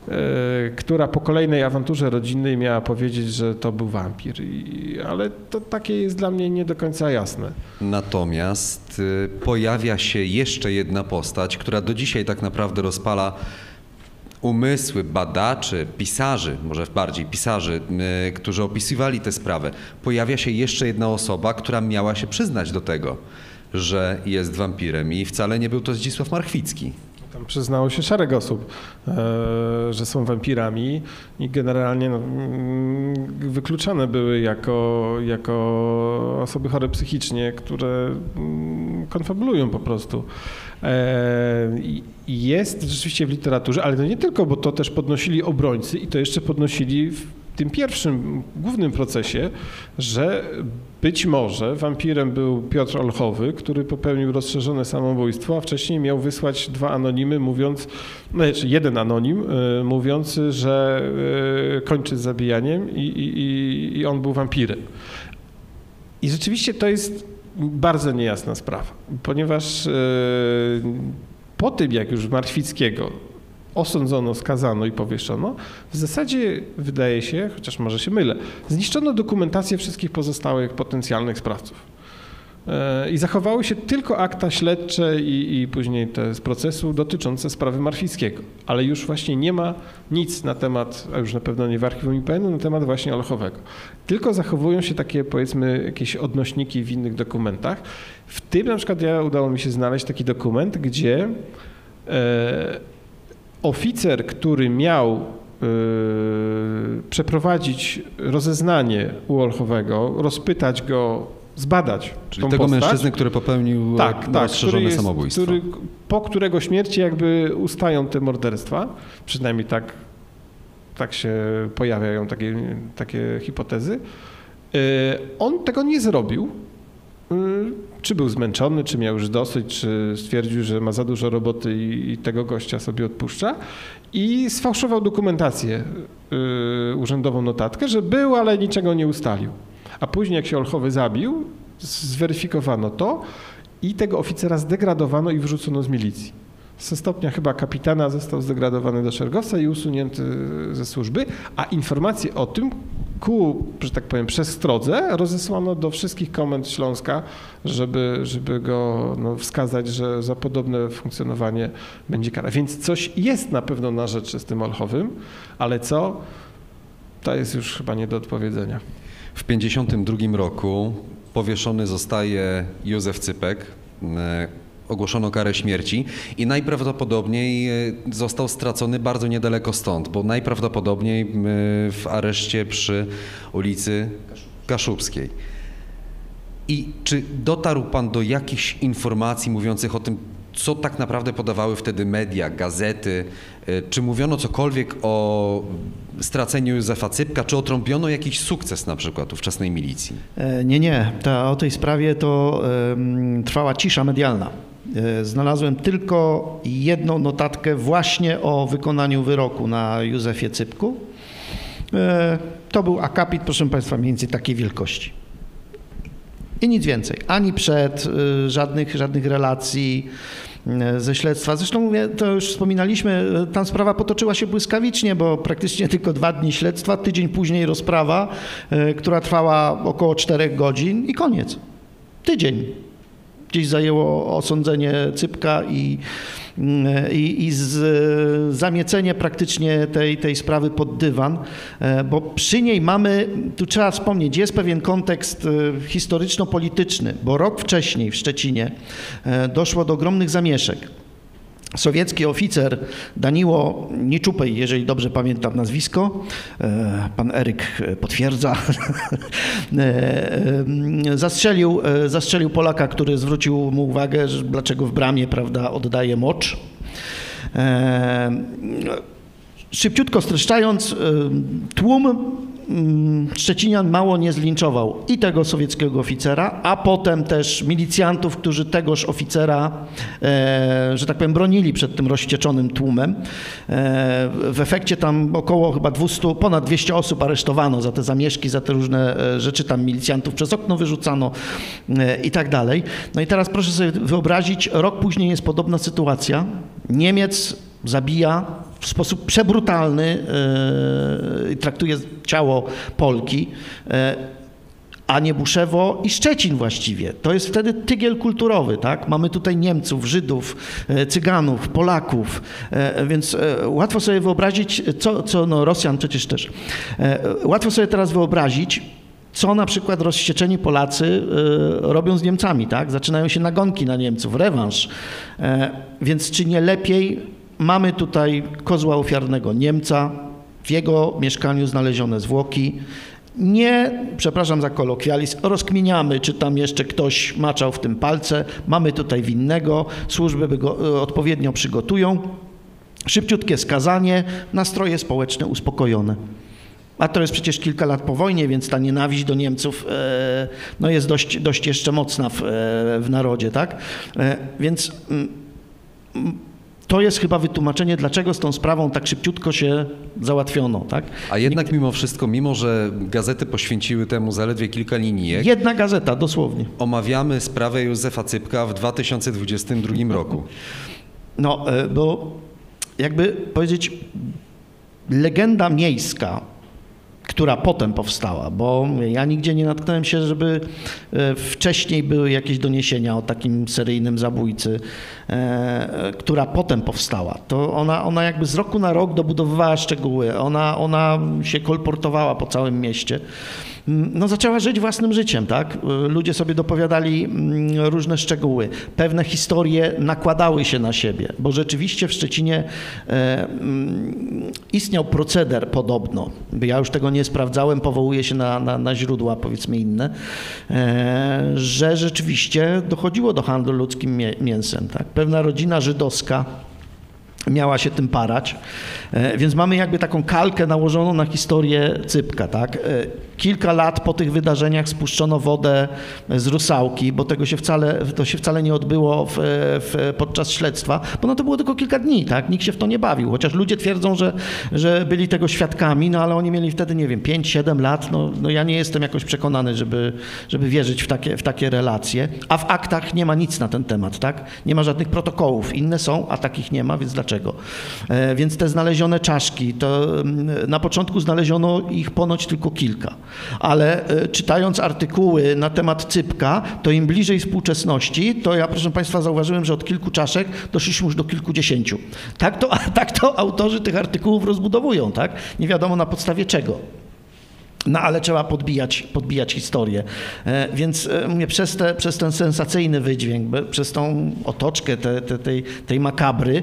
która po kolejnej awanturze rodzinnej miała powiedzieć, że to był wampir. Ale to takie jest dla mnie nie do końca jasne. Natomiast pojawia się jeszcze jedna postać, która do dzisiaj tak naprawdę rozpala umysły badaczy, pisarzy, może bardziej pisarzy, którzy opisywali tę sprawę. Pojawia się jeszcze jedna osoba, która miała się przyznać do tego, że jest wampirem i wcale nie był to Zdzisław Marchwicki. Tam przyznało się szereg osób, że są wampirami i generalnie wykluczane były jako osoby chore psychicznie, które konfabulują po prostu. Jest rzeczywiście w literaturze, ale to nie tylko, bo to też podnosili obrońcy i to jeszcze podnosili w tym pierwszym, głównym procesie, że być może wampirem był Piotr Olchowy, który popełnił rozszerzone samobójstwo, a wcześniej miał wysłać 2 anonimy, mówiąc, znaczy 1 anonim, mówiący, że kończy z zabijaniem i on był wampirem. I rzeczywiście to jest bardzo niejasna sprawa, ponieważ po tym, jak już Marchwickiego osądzono, skazano i powieszono, w zasadzie wydaje się, chociaż może się mylę, zniszczono dokumentację wszystkich pozostałych potencjalnych sprawców. I zachowały się tylko akta śledcze i później te z procesu dotyczące sprawy Marchwickiego. Ale już właśnie nie ma nic na temat, a już na pewno nie w archiwum IPN-u, na temat właśnie Olchowego. Tylko zachowują się takie, powiedzmy, jakieś odnośniki w innych dokumentach. W tym na przykład udało mi się znaleźć taki dokument, gdzie oficer, który miał przeprowadzić rozeznanie u Olchowego, rozpytać go, zbadać Czyli tą tego postać. Mężczyzny, który popełnił rozszerzone samobójstwo. Po którego śmierci jakby ustają te morderstwa, przynajmniej tak się pojawiają takie hipotezy. On tego nie zrobił. Czy był zmęczony, czy miał już dosyć, czy stwierdził, że ma za dużo roboty i tego gościa sobie odpuszcza. I sfałszował dokumentację, urzędową notatkę, że był, ale niczego nie ustalił. A później, jak się Olchowy zabił, zweryfikowano to i tego oficera zdegradowano i wyrzucono z milicji. Ze stopnia chyba kapitana został zdegradowany do szeregowca i usunięty ze służby, a informacje o tym że tak powiem, przestrodze rozesłano do wszystkich komend Śląska, żeby go wskazać, że za podobne funkcjonowanie będzie kara. Więc coś jest na pewno na rzeczy z tym Olchowym, ale co? To jest już chyba nie do odpowiedzenia. W 1952 roku powieszony zostaje Józef Cypek. Ogłoszono karę śmierci i najprawdopodobniej został stracony bardzo niedaleko stąd, bo najprawdopodobniej w areszcie przy ulicy Kaszubskiej. I czy dotarł pan do jakichś informacji mówiących o tym, co tak naprawdę podawały wtedy media, gazety? Czy mówiono cokolwiek o straceniu Józefa Cypka? Czy otrąbiono jakiś sukces na przykład ówczesnej milicji? Nie. O tej sprawie to trwała cisza medialna. Znalazłem tylko jedną notatkę właśnie o wykonaniu wyroku na Józefie Cypku. To był akapit, proszę Państwa, mniej więcej takiej wielkości. I nic więcej. Ani przed, żadnych relacji ze śledztwa. Zresztą mówię, to już wspominaliśmy, ta sprawa potoczyła się błyskawicznie, bo praktycznie tylko 2 dni śledztwa, tydzień później rozprawa, która trwała około 4 godzin i koniec. Tydzień. Gdzieś zajęło osądzenie Cypka i zamiecenie praktycznie tej sprawy pod dywan, bo przy niej mamy, tu trzeba wspomnieć, jest pewien kontekst historyczno-polityczny, bo rok wcześniej w Szczecinie doszło do ogromnych zamieszek. Sowiecki oficer Daniło Niczupej, jeżeli dobrze pamiętam nazwisko, pan Eryk potwierdza, zastrzelił Polaka, który zwrócił mu uwagę, że dlaczego w bramie, prawda, oddaje mocz. Szybciutko streszczając, tłum Szczecinian mało nie zlinczował i tego sowieckiego oficera, a potem też milicjantów, którzy tegoż oficera, że tak powiem, bronili przed tym rozwścieczonym tłumem. W efekcie tam około chyba ponad 200 osób aresztowano za te zamieszki, za te różne rzeczy, tam milicjantów przez okno wyrzucano i tak dalej. No i teraz proszę sobie wyobrazić, rok później jest podobna sytuacja. Niemiec zabija w sposób przebrutalny traktuje ciało Polki, a Niebuszewo i Szczecin właściwie. To jest wtedy tygiel kulturowy, tak? Mamy tutaj Niemców, Żydów, Cyganów, Polaków, więc łatwo sobie wyobrazić, no Rosjan przecież też, łatwo sobie teraz wyobrazić, co na przykład rozwścieczeni Polacy robią z Niemcami, tak? Zaczynają się nagonki na Niemców, rewanż. Więc czy nie lepiej mamy tutaj kozła ofiarnego Niemca, w jego mieszkaniu znalezione zwłoki, nie, przepraszam za kolokwializm, rozkminiamy, czy tam jeszcze ktoś maczał w tym palce, mamy tutaj winnego, służby go odpowiednio przygotują, szybciutkie skazanie, nastroje społeczne uspokojone. A to jest przecież kilka lat po wojnie, więc ta nienawiść do Niemców no jest dość jeszcze mocna w narodzie, tak? Więc to jest chyba wytłumaczenie, dlaczego z tą sprawą tak szybciutko się załatwiono, tak? A jednak mimo wszystko, mimo że gazety poświęciły temu zaledwie kilka linijek... Jedna gazeta, dosłownie. Omawiamy sprawę Józefa Cypka w 2022 roku. No, bo jakby powiedzieć, legenda miejska, która potem powstała, bo ja nigdzie nie natknąłem się, żeby wcześniej były jakieś doniesienia o takim seryjnym zabójcy, która potem powstała. To ona jakby z roku na rok dobudowywała szczegóły, ona się kolportowała po całym mieście. No zaczęła żyć własnym życiem, tak? Ludzie sobie dopowiadali różne szczegóły. Pewne historie nakładały się na siebie, bo rzeczywiście w Szczecinie istniał proceder podobno. Ja już tego nie sprawdzałem, powołuję się na źródła, powiedzmy inne, że rzeczywiście dochodziło do handlu ludzkim mięsem, tak? Pewna rodzina żydowska miała się tym parać, więc mamy jakby taką kalkę nałożoną na historię Cypka, tak? Kilka lat po tych wydarzeniach spuszczono wodę z Rusałki, bo to się wcale nie odbyło podczas śledztwa, bo no to było tylko kilka dni, tak? Nikt się w to nie bawił, chociaż ludzie twierdzą, że byli tego świadkami, no ale oni mieli wtedy, nie wiem, 5-7 lat, no ja nie jestem jakoś przekonany, żeby wierzyć w takie relacje, a w aktach nie ma nic na ten temat, tak? Nie ma żadnych protokołów, inne są, a takich nie ma, więc dlaczego? Więc te znalezione czaszki, to na początku znaleziono ich ponoć tylko kilka. Ale czytając artykuły na temat Cypka, to im bliżej współczesności, to ja, proszę Państwa, zauważyłem, że od kilku czaszek doszliśmy już do kilkudziesięciu. Tak to autorzy tych artykułów rozbudowują, tak? Nie wiadomo na podstawie czego. No ale trzeba podbijać historię. Więc mówię, przez ten sensacyjny wydźwięk, przez tą otoczkę tej makabry,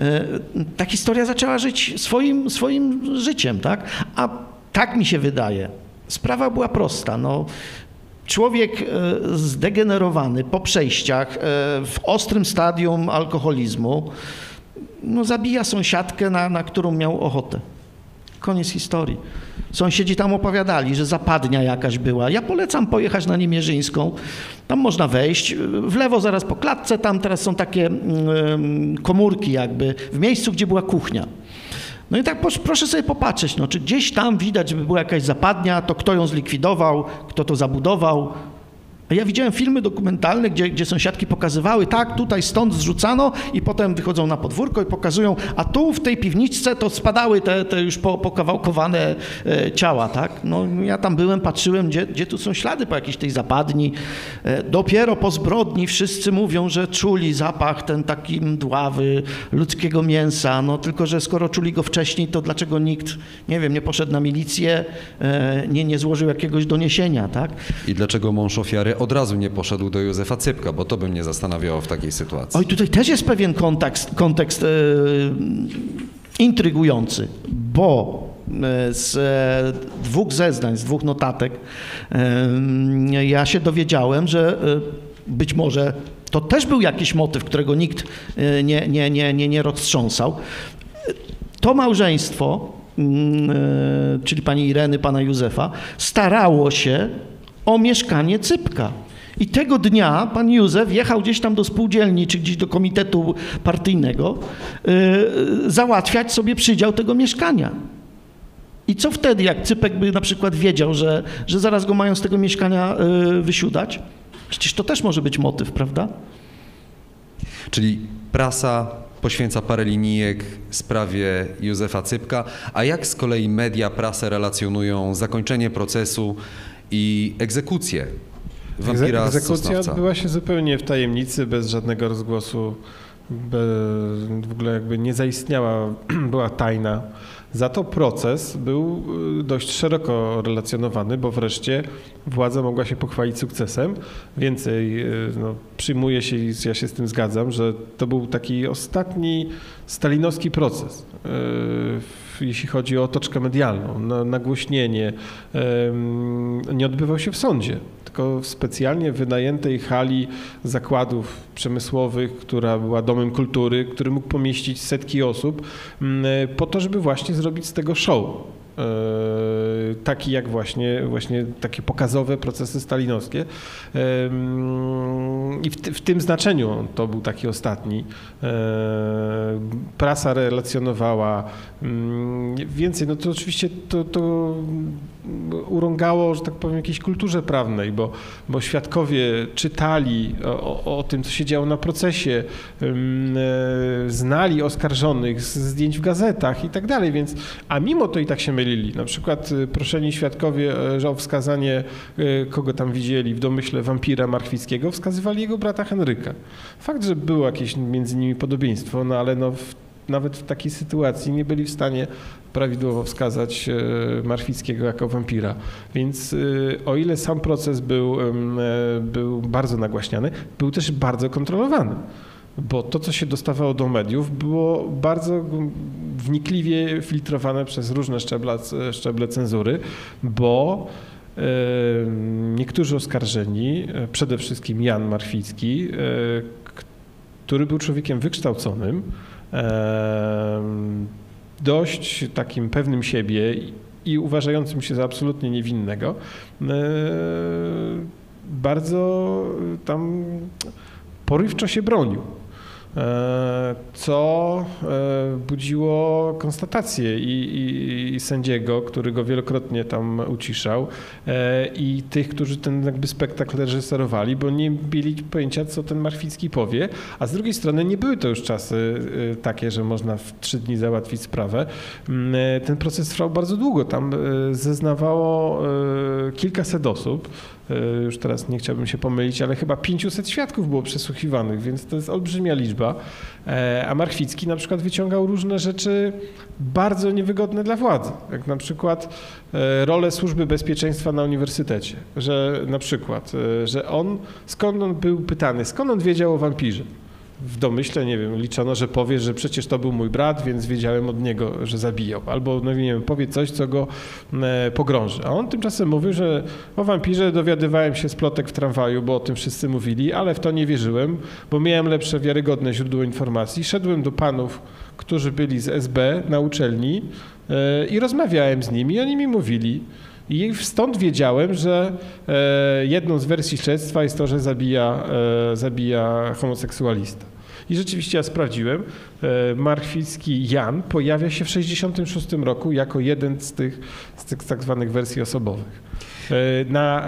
ta historia zaczęła żyć swoim życiem, tak? A tak mi się wydaje. Sprawa była prosta. No, człowiek zdegenerowany po przejściach w ostrym stadium alkoholizmu, no, zabija sąsiadkę, na którą miał ochotę. Koniec historii. Sąsiedzi tam opowiadali, że zapadnia jakaś była. Ja polecam pojechać na Niemierzyńską. Tam można wejść. W lewo zaraz po klatce, tam teraz są takie komórki jakby w miejscu, gdzie była kuchnia. No i tak proszę sobie popatrzeć, no, czy gdzieś tam widać, żeby była jakaś zapadnia, to kto ją zlikwidował, kto to zabudował. Ja widziałem filmy dokumentalne, gdzie sąsiadki pokazywały, tak, tutaj stąd zrzucano i potem wychodzą na podwórko i pokazują, a tu w tej piwniczce to spadały te już pokawałkowane ciała, tak. No ja tam byłem, patrzyłem, gdzie tu są ślady po jakiejś tej zapadni. Dopiero po zbrodni wszyscy mówią, że czuli zapach ten taki mdławy ludzkiego mięsa, no tylko, że skoro czuli go wcześniej, to dlaczego nikt, nie wiem, nie poszedł na milicję, nie złożył jakiegoś doniesienia, tak. I dlaczego mąż ofiary od razu nie poszedł do Józefa Cypka, bo to by mnie zastanawiało w takiej sytuacji. Oj, tutaj też jest pewien kontekst intrygujący, bo z dwóch zeznań, z dwóch notatek ja się dowiedziałem, że być może to też był jakiś motyw, którego nikt nie roztrząsał. To małżeństwo, czyli pani Ireny, pana Józefa, starało się o mieszkanie Cypka. I tego dnia pan Józef jechał gdzieś tam do spółdzielni, czy gdzieś do komitetu partyjnego, załatwiać sobie przydział tego mieszkania. I co wtedy, jak Cypek by na przykład wiedział, że zaraz go mają z tego mieszkania wysiudać? Przecież to też może być motyw, prawda? Czyli prasa poświęca parę linijek sprawie Józefa Cypka, a jak z kolei media, prasę relacjonują zakończenie procesu i egzekucję wampira z Egzekucja Sosnowca? odbyła się zupełnie w tajemnicy, bez żadnego rozgłosu, w ogóle jakby nie zaistniała, była tajna. Za to proces był dość szeroko relacjonowany, bo wreszcie władza mogła się pochwalić sukcesem. Więcej, przyjmuje się, i ja się z tym zgadzam, że to był taki ostatni stalinowski proces, jeśli chodzi o otoczkę medialną, nagłośnienie. Nie odbywał się w sądzie, tylko w specjalnie wynajętej hali zakładów przemysłowych, która była domem kultury, który mógł pomieścić setki osób, po to, żeby właśnie zrobić z tego show. Taki jak właśnie takie pokazowe procesy stalinowskie. I w tym znaczeniu to był taki ostatni. Prasa relacjonowała więcej. No to oczywiście to urągało, że tak powiem, jakiejś kulturze prawnej, bo świadkowie czytali o tym, co się działo na procesie, znali oskarżonych z zdjęć w gazetach i tak dalej, więc, a mimo to i tak się mylili. Na przykład proszeni świadkowie o wskazanie, kogo tam widzieli w domyśle wampira Marchwickiego, wskazywali jego brata Henryka. Fakt, że było jakieś między nimi podobieństwo, no ale nawet w takiej sytuacji nie byli w stanie prawidłowo wskazać Marchwickiego jako wampira. Więc o ile sam proces był bardzo nagłaśniany, był też bardzo kontrolowany. Bo to, co się dostawało do mediów, było bardzo wnikliwie filtrowane przez różne szczeble cenzury, bo niektórzy oskarżeni, przede wszystkim Jan Marchwicki, który był człowiekiem wykształconym, dość takim pewnym siebie i uważającym się za absolutnie niewinnego, bardzo tam porywczo się bronił, co budziło konstatację i sędziego, który go wielokrotnie tam uciszał, i tych, którzy ten jakby spektakl reżyserowali, bo nie mieli pojęcia, co ten Marchwicki powie, a z drugiej strony nie były to już czasy takie, że można w 3 dni załatwić sprawę. Ten proces trwał bardzo długo, tam zeznawało kilkaset osób. Już teraz nie chciałbym się pomylić, ale chyba 500 świadków było przesłuchiwanych, więc to jest olbrzymia liczba. A Marchwicki na przykład wyciągał różne rzeczy bardzo niewygodne dla władzy, jak na przykład rolę Służby Bezpieczeństwa na uniwersytecie, że na przykład, że skąd on był pytany, skąd on wiedział o wampirze. W domyśle, nie wiem, liczono, że powie, że przecież to był mój brat, więc wiedziałem od niego, że zabijał. Albo, no nie wiem, powie coś, co go pogrąży. A on tymczasem mówił, że o wampirze dowiadywałem się z plotek w tramwaju, bo o tym wszyscy mówili, ale w to nie wierzyłem, bo miałem lepsze, wiarygodne źródło informacji. Szedłem do panów, którzy byli z SB na uczelni i rozmawiałem z nimi i oni mi mówili. I stąd wiedziałem, że jedną z wersji śledztwa jest to, że zabija homoseksualista. I rzeczywiście ja sprawdziłem, Marchwicki Jan pojawia się w 1966 roku jako jeden z tych tak zwanych wersji osobowych. Na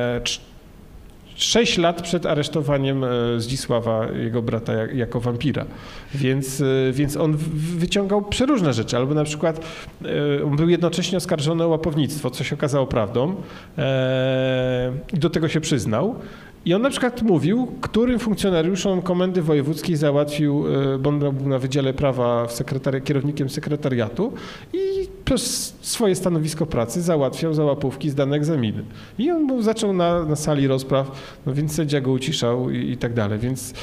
6 lat przed aresztowaniem Zdzisława, jego brata, jako wampira. Więc on wyciągał przeróżne rzeczy. Albo na przykład on był jednocześnie oskarżony o łapownictwo, co się okazało prawdą. I do tego się przyznał. I on na przykład mówił, którym funkcjonariuszom Komendy Wojewódzkiej załatwił, bo on był na Wydziale Prawa kierownikiem sekretariatu i przez swoje stanowisko pracy załatwiał za łapówki zdane egzaminy. I on zaczął na sali rozpraw, no więc sędzia go uciszał i tak dalej. Więc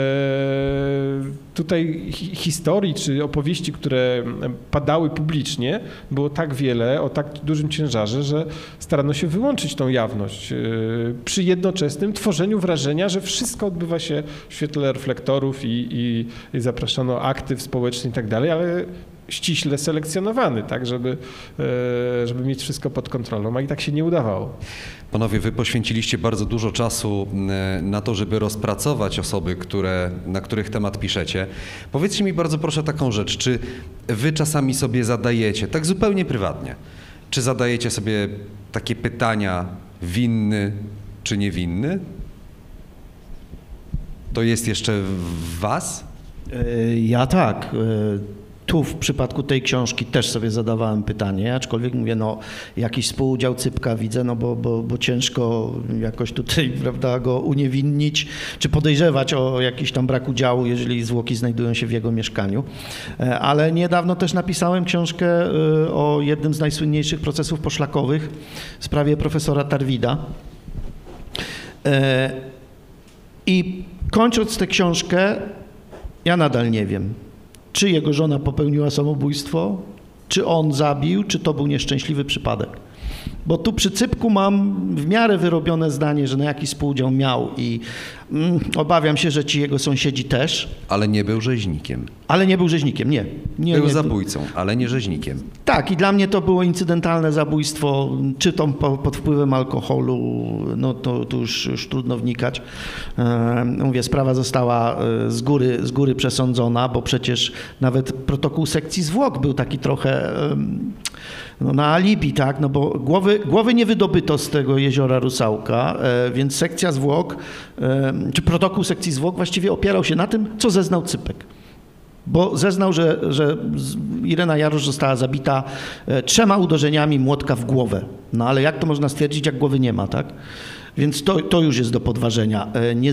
tutaj historii czy opowieści, które padały publicznie, było tak wiele, o tak dużym ciężarze, że starano się wyłączyć tą jawność przy jednoczesnym tworzeniu wrażenia, że wszystko odbywa się w świetle reflektorów i zapraszano aktyw społecznych i tak dalej, ale ściśle selekcjonowany, tak, żeby mieć wszystko pod kontrolą, a i tak się nie udawało. Panowie, wy poświęciliście bardzo dużo czasu na to, żeby rozpracować osoby, na których temat piszecie. Powiedzcie mi bardzo proszę taką rzecz, czy wy czasami sobie zadajecie, tak zupełnie prywatnie, czy zadajecie sobie takie pytania, winny czy niewinny? To jest jeszcze w was? Ja tak. Tu w przypadku tej książki też sobie zadawałem pytanie, aczkolwiek mówię, no jakiś współudział Cypka widzę, no bo ciężko jakoś tutaj, prawda, go uniewinnić, czy podejrzewać o jakiś tam brak udziału, jeżeli zwłoki znajdują się w jego mieszkaniu. Ale niedawno też napisałem książkę o jednym z najsłynniejszych procesów poszlakowych w sprawie profesora Tarwida. I kończąc tę książkę, ja nadal nie wiem, czy jego żona popełniła samobójstwo, czy on zabił, czy to był nieszczęśliwy przypadek. Bo tu przy Cypku mam w miarę wyrobione zdanie, że na jakiś współudział miał i obawiam się, że ci jego sąsiedzi też. Ale nie był rzeźnikiem. Ale nie był rzeźnikiem, nie. Był zabójcą, ale nie rzeźnikiem. Tak, i dla mnie to było incydentalne zabójstwo, czy to pod wpływem alkoholu, no to już trudno wnikać. Mówię, sprawa została z góry przesądzona, bo przecież nawet protokół sekcji zwłok był taki trochę na alibi, tak, no bo głowy nie wydobyto z tego jeziora Rusałka, więc sekcja zwłok, czy protokół sekcji zwłok właściwie opierał się na tym, co zeznał Cypek. Bo zeznał, że Irena Jarosz została zabita 3 uderzeniami młotka w głowę. No ale jak to można stwierdzić, jak głowy nie ma, tak? Więc to już jest do podważenia.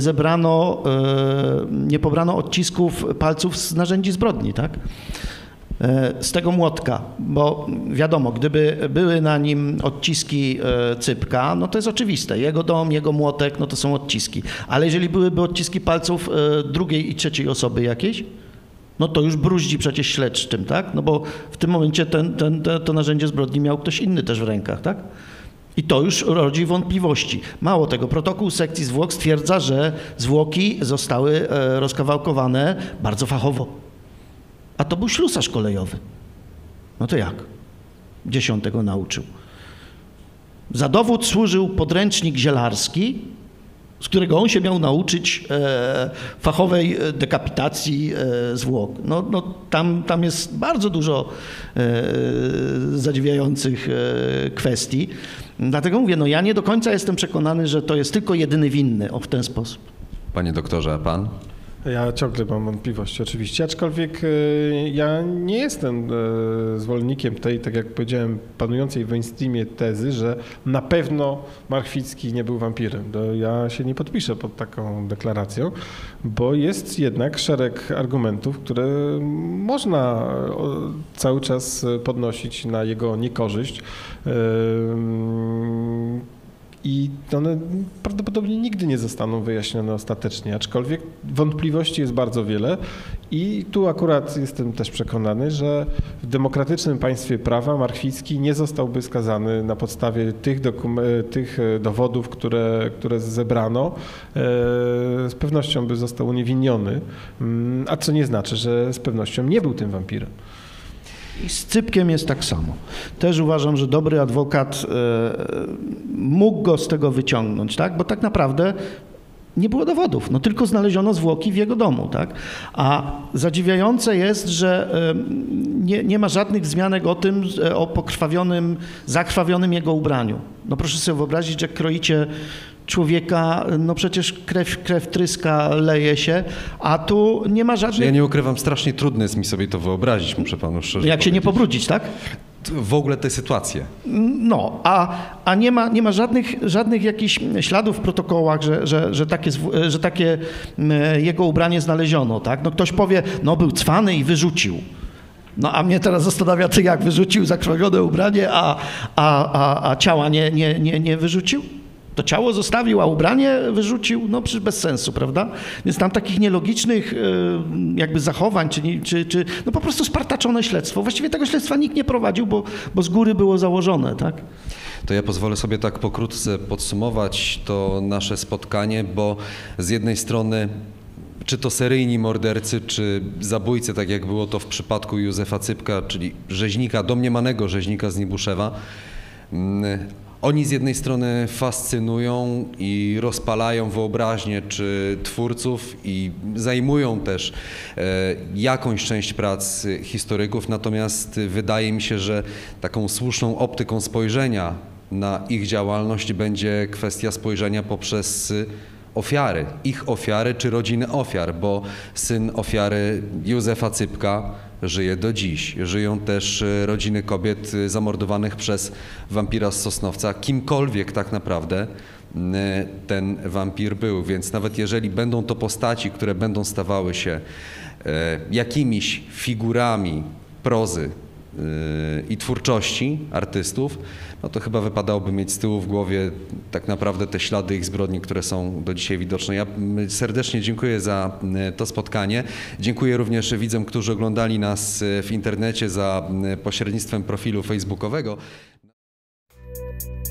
Nie pobrano odcisków palców z narzędzi zbrodni, tak? Z tego młotka, bo wiadomo, gdyby były na nim odciski Cypka, no to jest oczywiste. Jego dom, jego młotek, no to są odciski. Ale jeżeli byłyby odciski palców drugiej i trzeciej osoby jakiejś, no to już bruździ przecież śledczym, tak? No bo w tym momencie to narzędzie zbrodni miał ktoś inny też w rękach, tak? I to już rodzi wątpliwości. Mało tego, protokół sekcji zwłok stwierdza, że zwłoki zostały rozkawałkowane bardzo fachowo. A to był ślusarz kolejowy. No to jak? Gdzie się on tego nauczył? Za dowód służył podręcznik zielarski, z którego on się miał nauczyć fachowej dekapitacji zwłok. No tam jest bardzo dużo zadziwiających kwestii. Dlatego mówię, no ja nie do końca jestem przekonany, że to jest tylko jedyny winny w ten sposób. Panie doktorze, a pan? Ja ciągle mam wątpliwości oczywiście, aczkolwiek ja nie jestem zwolennikiem tej, tak jak powiedziałem, panującej w mainstreamie tezy, że na pewno Marchwicki nie był wampirem. Ja się nie podpiszę pod taką deklaracją, bo jest jednak szereg argumentów, które można cały czas podnosić na jego niekorzyść. I one prawdopodobnie nigdy nie zostaną wyjaśnione ostatecznie, aczkolwiek wątpliwości jest bardzo wiele i tu akurat jestem też przekonany, że w demokratycznym państwie prawa Marchwicki nie zostałby skazany na podstawie tych dowodów, które zebrano. Z pewnością by został uniewinniony, a co nie znaczy, że z pewnością nie był tym wampirem. I z Cypkiem jest tak samo. Też uważam, że dobry adwokat mógł go z tego wyciągnąć, tak? Bo tak naprawdę nie było dowodów, no tylko znaleziono zwłoki w jego domu, tak? A zadziwiające jest, że nie ma żadnych wzmianek o zakrwawionym jego ubraniu. No proszę sobie wyobrazić, że kroicie człowieka, no przecież krew tryska, leje się, a tu nie ma żadnych... Ja nie ukrywam, strasznie trudno jest mi sobie to wyobrazić, muszę panu szczerze Jak się nie pobrudzić, tak? W ogóle tę sytuację. No, a nie ma żadnych jakichś śladów w protokołach, że takie jego ubranie znaleziono, tak? No ktoś powie, no był cwany i wyrzucił. No a mnie teraz zastanawia, to jak wyrzucił zakrwawione ubranie, a ciała nie wyrzucił? To ciało zostawił, a ubranie wyrzucił? No przecież bez sensu, prawda? Więc tam takich nielogicznych jakby zachowań, czy no po prostu spartaczone śledztwo. Właściwie tego śledztwa nikt nie prowadził, bo z góry było założone, tak? To ja pozwolę sobie tak pokrótce podsumować to nasze spotkanie, bo z jednej strony czy to seryjni mordercy, czy zabójcy, tak jak było to w przypadku Józefa Cypka, czyli rzeźnika, domniemanego rzeźnika z Nibuszewa, oni z jednej strony fascynują i rozpalają wyobraźnię czy twórców i zajmują też jakąś część prac historyków, natomiast wydaje mi się, że taką słuszną optyką spojrzenia na ich działalność będzie kwestia spojrzenia poprzez ofiary, ich ofiary czy rodziny ofiar, bo syn ofiary Józefa Cypka żyje do dziś. Żyją też rodziny kobiet zamordowanych przez wampira z Sosnowca, kimkolwiek tak naprawdę ten wampir był. Więc nawet jeżeli będą to postaci, które będą stawały się jakimiś figurami prozy i twórczości artystów, no to chyba wypadałoby mieć z tyłu w głowie tak naprawdę te ślady ich zbrodni, które są do dzisiaj widoczne. Ja serdecznie dziękuję za to spotkanie. Dziękuję również widzom, którzy oglądali nas w internecie za pośrednictwem profilu facebookowego.